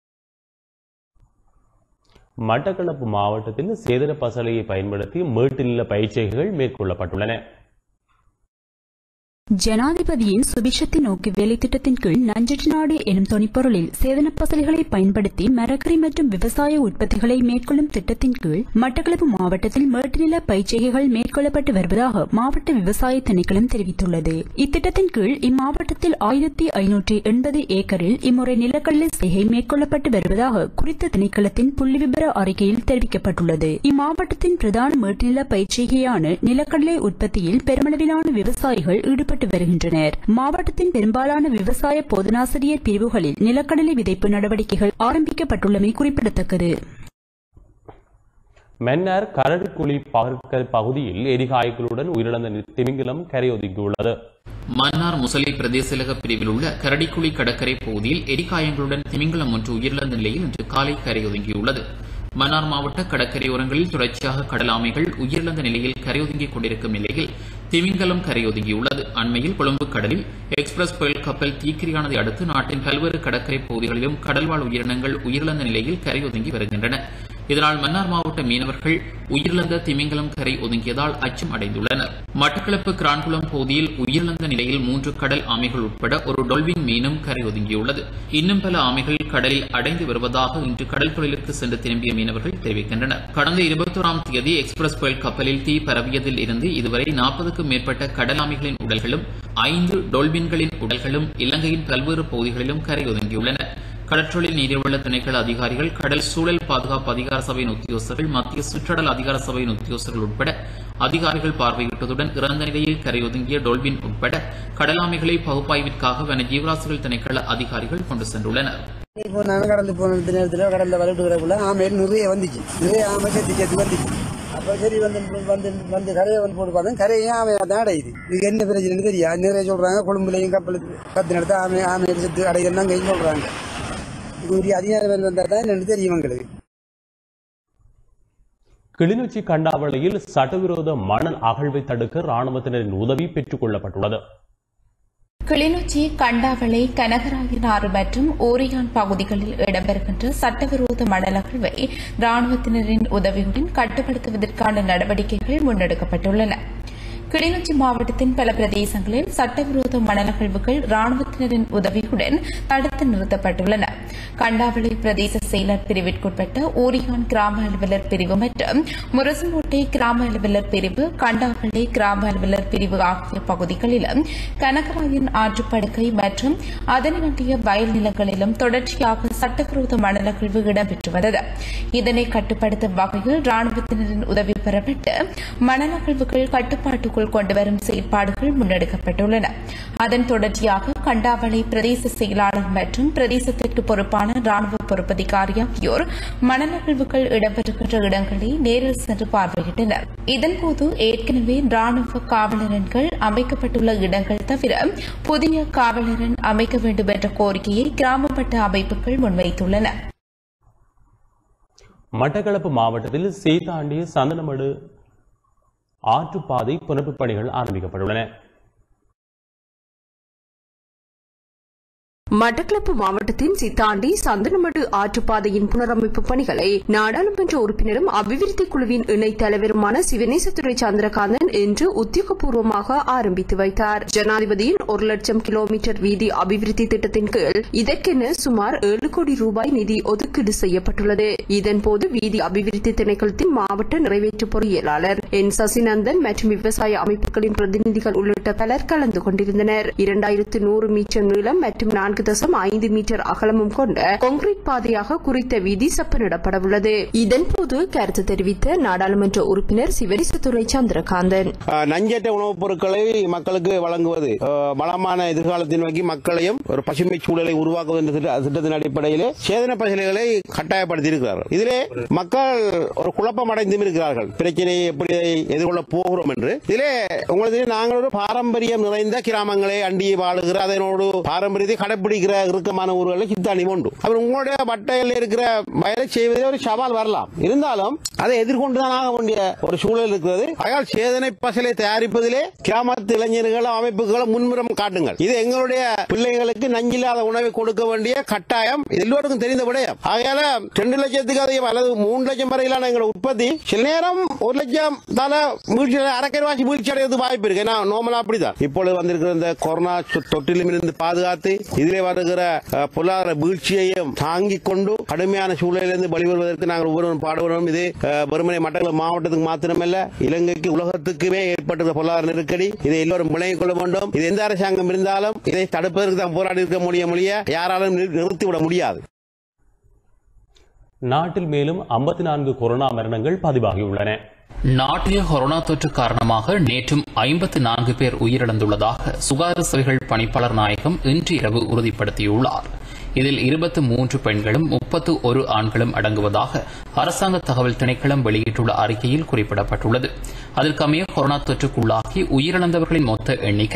மட்டக்களப்பு மாவட்டத்தில் சேதன பசலையை பயன்படுத்தி மேட்டு நில பயிற்சிகைகள் மேற்கொள்ளப்பட்டுள்ளன. ஜனாதிபதியின் சுபிட்சத்தை நோக்கி வேலை திட்டத்தின் கீழ் நஞ்சற்ற நாடு எனும் தொனிப்பொருளில் சேதன பசலைகளை பயன்படுத்தி மரக்கறி மற்றும் விவசாய உற்பத்திகளை மேற்கொள்ளும் திட்டத்தின் கீழ் மட்டக்களப்பு மாவட்டத்தில் மேட்டுநில பயிற்சிகைகள் மேற்கொள்ளப்பட்டு வருவதாக மாவட்ட விவசாய திணைக்களம் தெரிவித்துள்ளது. இத்திட்டத்தின் கீழ் இம்மாவட்டத்தில் 1580 ஏக்கரில் இம்முறை நிலக்கடலை செய்கை மேற்கொள்ளப்பட்டு வருவதாக குறித்த திணைக்களத்தின் புள்ளிவிபர அறிக்கையில் தெரிவிக்கப்பட்டுள்ளது. இம்மாவட்டத்தின் பிரதான மேட்டுநில பயிற்சிகையான நிலக்கடலை உற்பத்தியில் பெருமளவிலான விவசாயிகள் ஈடுபட்டு வருகின்றனர். மாவட்டத்தின் பெரும்பாலான விவசாய போதனாசிரியர் பிரிவுகளில் நிலக்கடலை விதைப்பு நடவடிக்கைகள் ஆரம்பிக்கப்பட்டுள்ளமை குறிப்பிடத்தக்கது. மன்னார் கரடிக்குழி பகுதியில் எரிகாய்களுடன் உயிரிழந்த திமிங்கிலம் கரையொதுங்கியுள்ளது. மன்னார் முசலி பிரதேசலக பிரிவில் உள்ள கரடிக்குழி கடற்கரை பகுதியில் எரிகாயங்களுடன் திமிங்கலம் ஒன்று உயிரிழந்த நிலையில் இன்று காலை கரையொதுங்கியுள்ளது. மன்னார் மாவட்ட கடற்கரையோரங்களில் தொடர்ச்சியாக கடலாமைகள் உயிரிழந்த நிலையில் கரையொதுங்கிக் கொண்டிருக்கும் நிலையில் திமிங்கலம் கரையொதுங்கியுள்ளது. அண்மையில் கொழும்பு கடலில் எக்ஸ்பிரஸ் புயல் கப்பல் தீக்கிரையானதை அடுத்து நாட்டின் பல்வேறு கடற்கரை பகுதிகளிலும் கடல்வாழ் உயிரினங்கள் உயிரிழந்த நிலையில் கரையொதுங்கி வருகின்றன. இதனால் மன்னார் மாவட்ட மீனவர்கள் உயிரிழந்த திமிங்கலம் கரை ஒதுங்கியதால் அச்சம் அடைந்துள்ளனர். மட்டக்களப்பு கிரான்குளம் பகுதியில் உயிரிழந்த நிலையில் 3 கடல் ஆமைகள் உட்பட ஒரு டொல்பின் மீனும் கரை ஒதுங்கியுள்ளது. இன்னும் பல ஆமைகள் கடலில் அடைந்து வருவதாக இன்று கடல் தொழிலுக்கு சென்று திரும்பிய மீனவர்கள் தெரிவிக்கின்றனர். கடந்த 21ஆம் தேதி எக்ஸ்பிரஸ் புயல் கப்பலில் தீ பரவியதில் இருந்து இதுவரை 40க்கும் மேற்பட்ட கடல் ஆமைகளின் உடல்களும் 5 டொல்பின்களின் உடல்களும் இலங்கையின் பல்வேறு பகுதிகளிலும் கரை ஒதுங்கியுள்ளன. கடற்றொழில் நீர்வள திணைக்கள அதிகாரிகள், கடல் சூழல் பாதுகாப்பு அதிகார சபையின் உத்தியோகஸ்தர்கள், மத்திய சுற்றடல் அதிகார சபையின் உத்தியோகஸ்தர்கள் உட்பட அதிகாரிகள் பார்வையிட்டதுடன் இறந்த நிலையில் கரையொதுங்கிய டொல்பின் உட்பட கடலாமைகளை பகுப்பாய்விற்காக வன ஜீவராசிகள் திணைக்கள அதிகாரிகள் கொண்டு சென்றுள்ளனர். கடந்து போன நேரத்தில் கடல்ல வளர்ப்பு ஆமை நிறைய வந்துச்சு, நிறைய ஆமை சேர்த்து வந்துச்சு. அப்ப சரி வந்து கரையை வந்து போட்டு பார்த்தா கரையும் ஆமை தான் அடையுது. இது என்ன பிரச்சனைன்னு தெரியாது. நிறைய சொல்றாங்க கொழும்புலையும் கத்து நடத்த ஆமையை செத்து அடையுதுன்னு கையும் சொல்றாங்க. அதிகாரம் வந்தா தான் என்னன்னு தெரியும் எங்களுக்கு. கிளிநொச்சி கண்டாவளையில் சட்டவிரோத மணல் அகழ்வை தடுக்க ராணுவத்தினரின் உதவி பெற்றுக் கொள்ளப்பட்டுள்ளது. கிளிநொச்சி கண்டாவளை கனகராயனாறு மற்றும் ஓரியான் பகுதிகளில் இடம்பெறுகின்ற சட்டவிரோத மணல் அகழ்வை ராணுவத்தினரின் உதவியுடன் கட்டுப்படுத்துவதற்கான நடவடிக்கைகள் முன்னெடுக்கப்பட்டுள்ளன. கிளிநொச்சி மாவட்டத்தின் பல பிரதேசங்களில் சட்டவிரோத மணல் அகழ்வுகள் ராணுவத்தினரின் உதவியுடன் தடுத்து நிறுத்தப்பட்டுள்ளன. கண்டாவளை பிரதேச செயலர் பிரிவிற்குட்பட்ட ஓரியான் கிராம அலுவலர் பிரிவு மற்றும் முரசுமோட்டை கிராம அலுவலர் பிரிவு, கண்டாவளை கிராம அலுவலர் பிரிவு ஆகிய பகுதிகளிலும் கனகராயன் ஆற்றுப்படுக்கை மற்றும் அதனையொட்டிய வயல் நிலங்களிலும் தொடர்ச்சியாக சட்டவிரோத மணல் அகழ்வு இடம்பெற்று வந்தது. இதனை கட்டுப்படுத்தும் வகையில் ராணுவத்தினரின் உதவி பெறப்பட்டு மணல் அகழ்வுகள் கட்டுப்பாட்டுக்குள் கொண்டுவரும் செயற்பாடுகள் முன்னெடுக்கப்பட்டுள்ளன. அதன் தொடர்ச்சியாக கண்டாவளை பிரதேச செயலாளர் மற்றும் பிரதேசத்திற்கு பொறுப்பான ராணுவ பொறுப்பதிகாரி ஆகியோர் மணல் அகழ்வுகள் இடம்பெறுகின்ற இடங்களை நேரில் சென்று பார்வையிட்டனர். இதன்போது ஏற்கனவே ராணுவ காவலரன்கள் அமைக்கப்பட்டுள்ள இடங்கள் தவிர புதிய காவலரன் அமைக்க வேண்டும் என்ற கோரிக்கையை கிராம மட்ட அமைப்புகள் முன்வைத்துள்ளன. மட்டக்களப்பு மாவட்டத்தில் சீதாண்டி சந்தனமடு ஆற்றுப்பாதை புனர்ப்பு பணிகள் ஆரம்பிக்கப்பட்டுள்ளன. மட்டக்களப்பு மாவட்டத்தின் சித்தாண்டி சந்தனமடு ஆற்றுப்பாதையின் புனரமைப்பு பணிகளை நாடாளுமன்ற உறுப்பினரும் அபிவிருத்தி குழுவின் இணைத் தலைவருமான சிவனேசத்துறை சந்திரகாந்தன் இன்று உத்தியோகபூர்வமாக ஆரம்பித்து வைத்தார். ஜனாதிபதியின் 1,00,000 கிலோமீட்டர் வீதி அபிவிருத்தி திட்டத்தின் கீழ் இதற்கென சுமார் 7 கோடி ரூபாய் நிதி ஒதுக்கீடு செய்யப்பட்டுள்ளது. இதன்போது வீதி அபிவிருத்தி திணைக்களத்தின் மாவட்ட நிறைவேற்று பொறியியலாளர் என் சசிநந்தன் மற்றும் விவசாய அமைப்புகளின் பிரதிநிதிகள் உள்ளிட்ட பலர் கலந்து கொண்டிருந்தனர். 2100 மீட்டர் நீளம் மற்றும் 4.5 மீட்டர் அகலமும் கொண்ட கான்கிரீட் பாதையாக குறித்த வீதி செப்பனிடப்படவுள்ளது. இதன்போது கருத்து தெரிவித்த நாடாளுமன்ற உறுப்பினர் சிவரிசத்துறை சந்திரகாந்தன், நஞ்சற்ற உணவுப் பொருட்களை மக்களுக்கு வழங்குவது, வளமான எதிர்காலத்தை நோக்கி மக்களையும் ஒரு பசுமை சூழலை உருவாக்குவது என்ற திட்டத்தின் அடிப்படையிலே சேதன பணிகளை கட்டாயப்படுத்தியிருக்கிறார்கள். இதிலே மக்கள் ஒரு குழப்பம் அடைந்தும் இருக்கிறார்கள். பிரச்சனையை எப்படி எதிர்கொள்ள போகிறோம் என்று. இதிலே உங்களுக்கு நாங்கள் ஒரு பாரம்பரியம் நிறைந்த கிராமங்களை அண்டி வாழுகிற அதனோடு பாரம்பரியத்தை கடைபிடி பிடிக்கிற இறுக்கமான ஊர்களில் சித்தாணி உண்டு. அப்புறம் உங்களுடைய பட்டையில் இருக்கிற வயலை செய்வதில் ஒரு சவால் வரலாம். இருந்தாலும் அதை எதிர்கொண்டுதான் ஆக வேண்டிய ஒரு சூழல் இருக்கிறது. ஆகையால் சேதனை பசலை தயாரிப்பதிலே கிராமத்து இளைஞர்களும் அமைப்புகளும் முன்முறம் காட்டுங்கள். இது எங்களுடைய பிள்ளைகளுக்கு நஞ்சில்லாத உணவை கொடுக்க வேண்டிய கட்டாயம் எல்லோருக்கும் தெரிந்த விடயம். ஆகையால 2 லட்சத்துக்கு அதிகம் அல்லது 3 லட்சம் வரையிலான எங்களோட உற்பத்தி சில நேரம் 1 லட்சம் தான அரைக்கரவாசி வீழ்ச்சி அடைவது வாய்ப்பு இருக்கு. நார்மலா அப்படிதான். இப்பொழுது வந்திருக்கிற இந்த கொரோனா தொற்றிலும் இருந்து பாதுகாத்து இதிலே வருகிற பொருளாதார வீழ்ச்சியையும் தாங்கிக் கொண்டு கடுமையான சூழலிலிருந்து வெளிவருவதற்கு நாங்கள் ஒவ்வொருவரும் பாடுபடுவோம். இது வெறுமனை மட்டக்களப்பு மாவட்டத்துக்கு மாத்திரமல்ல, இலங்கைக்கு உலகத்துக்குமே ஏற்பட்டிருக்கிற பொருளாதார நெருக்கடி. இதை எல்லோரும் விளங்கிக் கொள்ள வேண்டும். இது எந்த அரசாங்கம் இருந்தாலும் இதை தடுப்பதற்கு தான் போராடி இருக்க முடிய யாராலும் நிறுத்திவிட முடியாது. நாட்டில் மேலும் 54 கொரோனா மரணங்கள் பதிவாகியுள்ளன. நாட்டில் கொரோனா தொற்று காரணமாக நேற்றும் 54 பேர் உயிரிழந்துள்ளதாக சுகாதார சேவைகள் பணிப்பாளர் நாயகம் இன்று இரவு உறுதிப்படுத்தியுள்ளார். இதில் 23 பெண்களும் 31 ஆண்களும் அடங்குவதாக அரசாங்க தகவல் திணைக்களம் வெளியிட்டுள்ள அறிக்கையில் குறிப்பிடப்பட்டுள்ளது. அதற்கமைய கொரோனா தொற்றுக்குள்ளாகி உயிரிழந்தவர்களின் மொத்த எண்ணிக்கை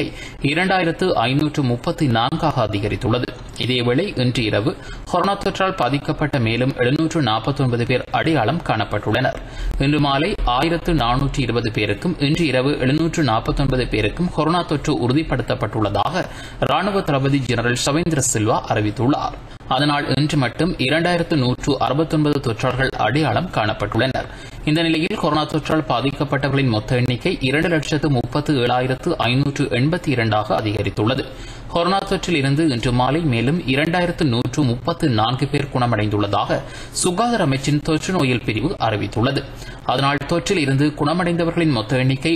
2534 அதிகரித்துள்ளது. இதேவேளை இன்று இரவு கொரோனா தொற்றால் பாதிக்கப்பட்ட மேலும் 749 பேர் அடையாளம் காணப்பட்டுள்ளனர். இன்று மாலை 1420 பேருக்கும் இன்று இரவு 749 பேருக்கும் கொரோனா தொற்று உறுதிப்படுத்தப்பட்டுள்ளதாக ராணுவ தளபதி ஜெனரல் ஷவேந்திர சில்வா அறிவித்துள்ளார். அதனால் இன்று மட்டும் 2169 தொற்றாளர்கள் அடையாளம் காணப்பட்டுள்ளனர். இந்த நிலையில் கொரோனா தொற்றால் பாதிக்கப்பட்டவர்களின் மொத்த எண்ணிக்கை 2,37,582 அதிகரித்துள்ளது. கொரோனா தொற்றில் இருந்து இன்று மாலை மேலும் 2134 பேர் குணமடைந்துள்ளதாக சுகாதார அமைச்சின் தொற்று நோயல் பிரிவு அறிவித்துள்ளது. அதனால் தொற்றில் இருந்து குணமடைந்தவர்களின் மொத்த எண்ணிக்கை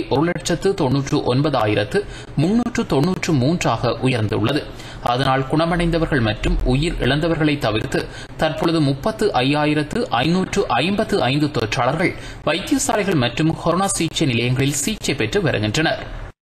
1,99,393 உயர்ந்துள்ளது. அதனால் குணமடைந்தவர்கள் மற்றும் உயிர் இழந்தவர்களை தவிர்த்து தற்பொழுது 35,555 தொற்றாளர்கள் வைத்தியசாலைகள் மற்றும் கொரோனா சிகிச்சை நிலையங்களில் சிகிச்சை பெற்று வருகின்றனர்.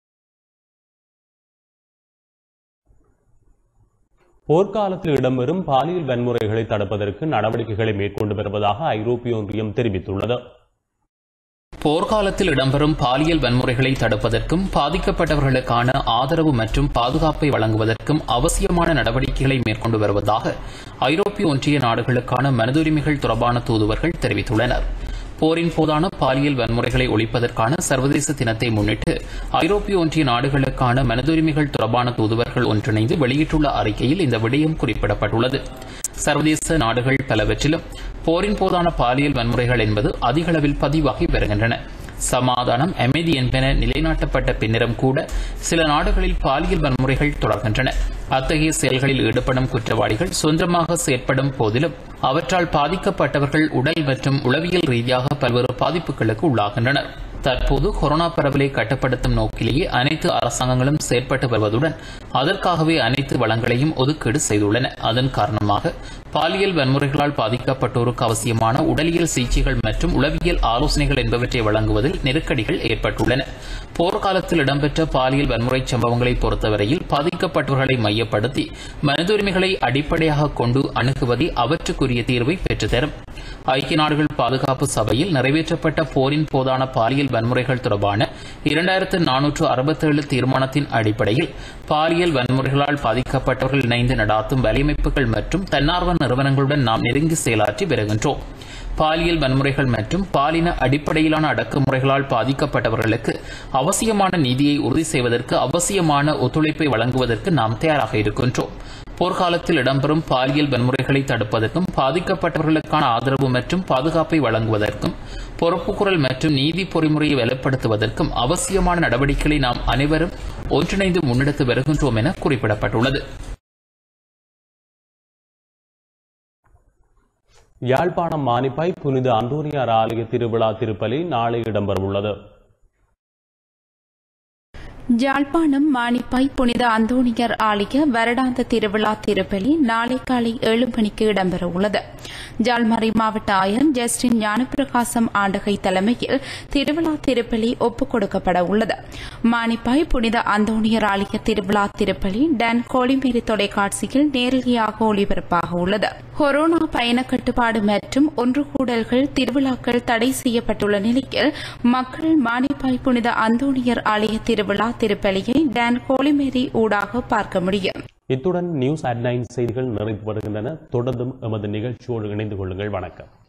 போர்க்காலத்தில் இடம்பெறும் பாலியல் வன்முறைகளை தடுப்பதற்கு நடவடிக்கைகளை மேற்கொண்டு வருவதாக ஐரோப்பிய ஒன்றியம் தெரிவித்துள்ளது. போர்க்காலத்தில் இடம்பெறும் பாலியல் வன்முறைகளை தடுப்பதற்கும் பாதிக்கப்பட்டவர்களுக்கான ஆதரவு மற்றும் பாதுகாப்பை வழங்குவதற்கும் அவசியமான நடவடிக்கைகளை மேற்கொண்டு வருவதாக ஐரோப்பிய ஒன்றிய நாடுகளுக்கான மனிதுரிமைகள் தொடர்பான தூதுவர்கள் தெரிவித்துள்ளனர். போரின் போதான பாலியல் வன்முறைகளை ஒழிப்பதற்கான சர்வதேச தினத்தை முன்னிட்டு ஐரோப்பிய ஒன்றிய நாடுகளுக்கான மனிதுரிமைகள் தொடர்பான தூதுவர்கள் ஒன்றிணைந்து வெளியிட்டுள்ள அறிக்கையில் இந்த விடயம் குறிப்பிடப்பட்டுள்ளது. சர்வதேச நாடுகள் பலவற்றிலும் போரின் போதான பாலியல் வன்முறைகள் என்பது அதிக அளவில் பதிவாகி வருகின்றன. சமாதானம், அமைதி என்பன நிலைநாட்டப்பட்ட பின்னரும் கூட சில நாடுகளில் பாலியல் வன்முறைகள் தொடர்கின்றன. அத்தகைய செயல்களில் ஈடுபடும் குற்றவாளிகள் சொந்தமாக செயற்படும் போதிலும் அவற்றால் பாதிக்கப்பட்டவர்கள் உடல் மற்றும் உளவியல் ரீதியாக பல்வேறு பாதிப்புகளுக்கு உள்ளாகின்றனர். தற்போது கொரோனா பரவலை கட்டுப்படுத்தும் நோக்கிலேயே அனைத்து அரசாங்கங்களும் செயற்பட்டு வருவதுடன் அதற்காகவே அனைத்து வளங்களையும் ஒதுக்கீடு செய்துள்ளன. அதன் காரணமாக பாலியல் வன்முறைகளால் பாதிக்கப்பட்டோருக்கு அவசியமான உடலியல் சிகிச்சைகள் மற்றும் உளவியல் ஆலோசனைகள் என்பவற்றை வழங்குவதில் நெருக்கடிகள் ஏற்பட்டுள்ளன. போர்க்காலத்தில் இடம்பெற்ற பாலியல் வன்முறை சம்பவங்களை பொறுத்தவரையில் பாதிக்கப்பட்டவர்களை மையப்படுத்தி மனித உரிமைகளை அடிப்படையாக கொண்டு அணுகுவதே அவற்றுக்குரிய தீர்வை பெற்றுத்தரும். ஐக்கிய நாடுகள் பாதுகாப்பு சபையில் நிறைவேற்றப்பட்ட போரின் போதான பாலியல் வன்முறைகள் தொடர்பான 2467 தீர்மானத்தின் அடிப்படையில் பாலியல் வன்முறைகளால் பாதிக்கப்பட்டவர்கள் இணைந்து நடாத்தும் வலையமைப்புகள் மற்றும் தன்னார்வ நிறுவனங்களுடன் நாம் நெருங்கி செயலாற்றி வருகின்றோம். பாலியல் வன்முறைகள் மற்றும் பாலின அடிப்படையிலான அடக்குமுறைகளால் பாதிக்கப்பட்டவர்களுக்கு அவசியமான நீதியை உறுதி செய்வதற்கு அவசியமான ஒத்துழைப்பை வழங்குவதற்கு நாம் தயாராக இருக்கின்றோம். போர்க்காலத்தில் இடம்பெறும் பாலியல் வன்முறைகளை தடுப்பதற்கும் பாதிக்கப்பட்டவர்களுக்கான ஆதரவு மற்றும் பாதுகாப்பை வழங்குவதற்கும் பொறுப்புக்குரல் மற்றும் நீதி பொறிமுறையை வலுப்படுத்துவதற்கும் அவசியமான நடவடிக்கைகளை நாம் அனைவரும் ஒன்றிணைந்து முன்னெடுத்து வருகின்றோம் என குறிப்பிடப்பட்டுள்ளது. யாழ்ப்பாணம் மானிப்பாய் புனித அந்தோனியார் ஆலய திருவிழா திருப்பலி நாளை இடம்பெறவுள்ளது. யாழ்ப்பாணம் மானிப்பாய் புனித அந்தோணியர் ஆலய வருடாந்த திருவிழா திருப்பலி நாளை காலை 7 மணிக்கு இடம்பெறவுள்ளது. ஜாழ்மறை மாவட்ட ஆயர் ஜஸ்டின் ஞானப்பிரகாசம் ஆண்டகை தலைமையில் திருவிழா திருப்பலி ஒப்புக் கொடுக்கப்பட உள்ளது. மானிப்பாய் புனித அந்தோணியர் ஆலய திருவிழா திருப்பலி டன் கோழிமேரி தொலைக்காட்சியில் நேரடியாக ஒளிபரப்பாக உள்ளது. கொரோனா பயண கட்டுப்பாடு மற்றும் ஒன்று கூடல்கள் திருவிழாக்கள் தடை செய்யப்பட்டுள்ள நிலையில் மக்கள் மானிப்பாய் புனித அந்தோணியர் ஆலய திருவிழா திருப்பலியை டன் கோழிமேரி ஊடாக பார்க்க முடியும். இத்துடன் நியூஸ் அட் 9 செய்திகள் நிறைவு பெறுகின்றன. தொடர்ந்தும் எமது நிகழ்ச்சியோடு இணைந்து கொள்ளுங்கள். வணக்கம்.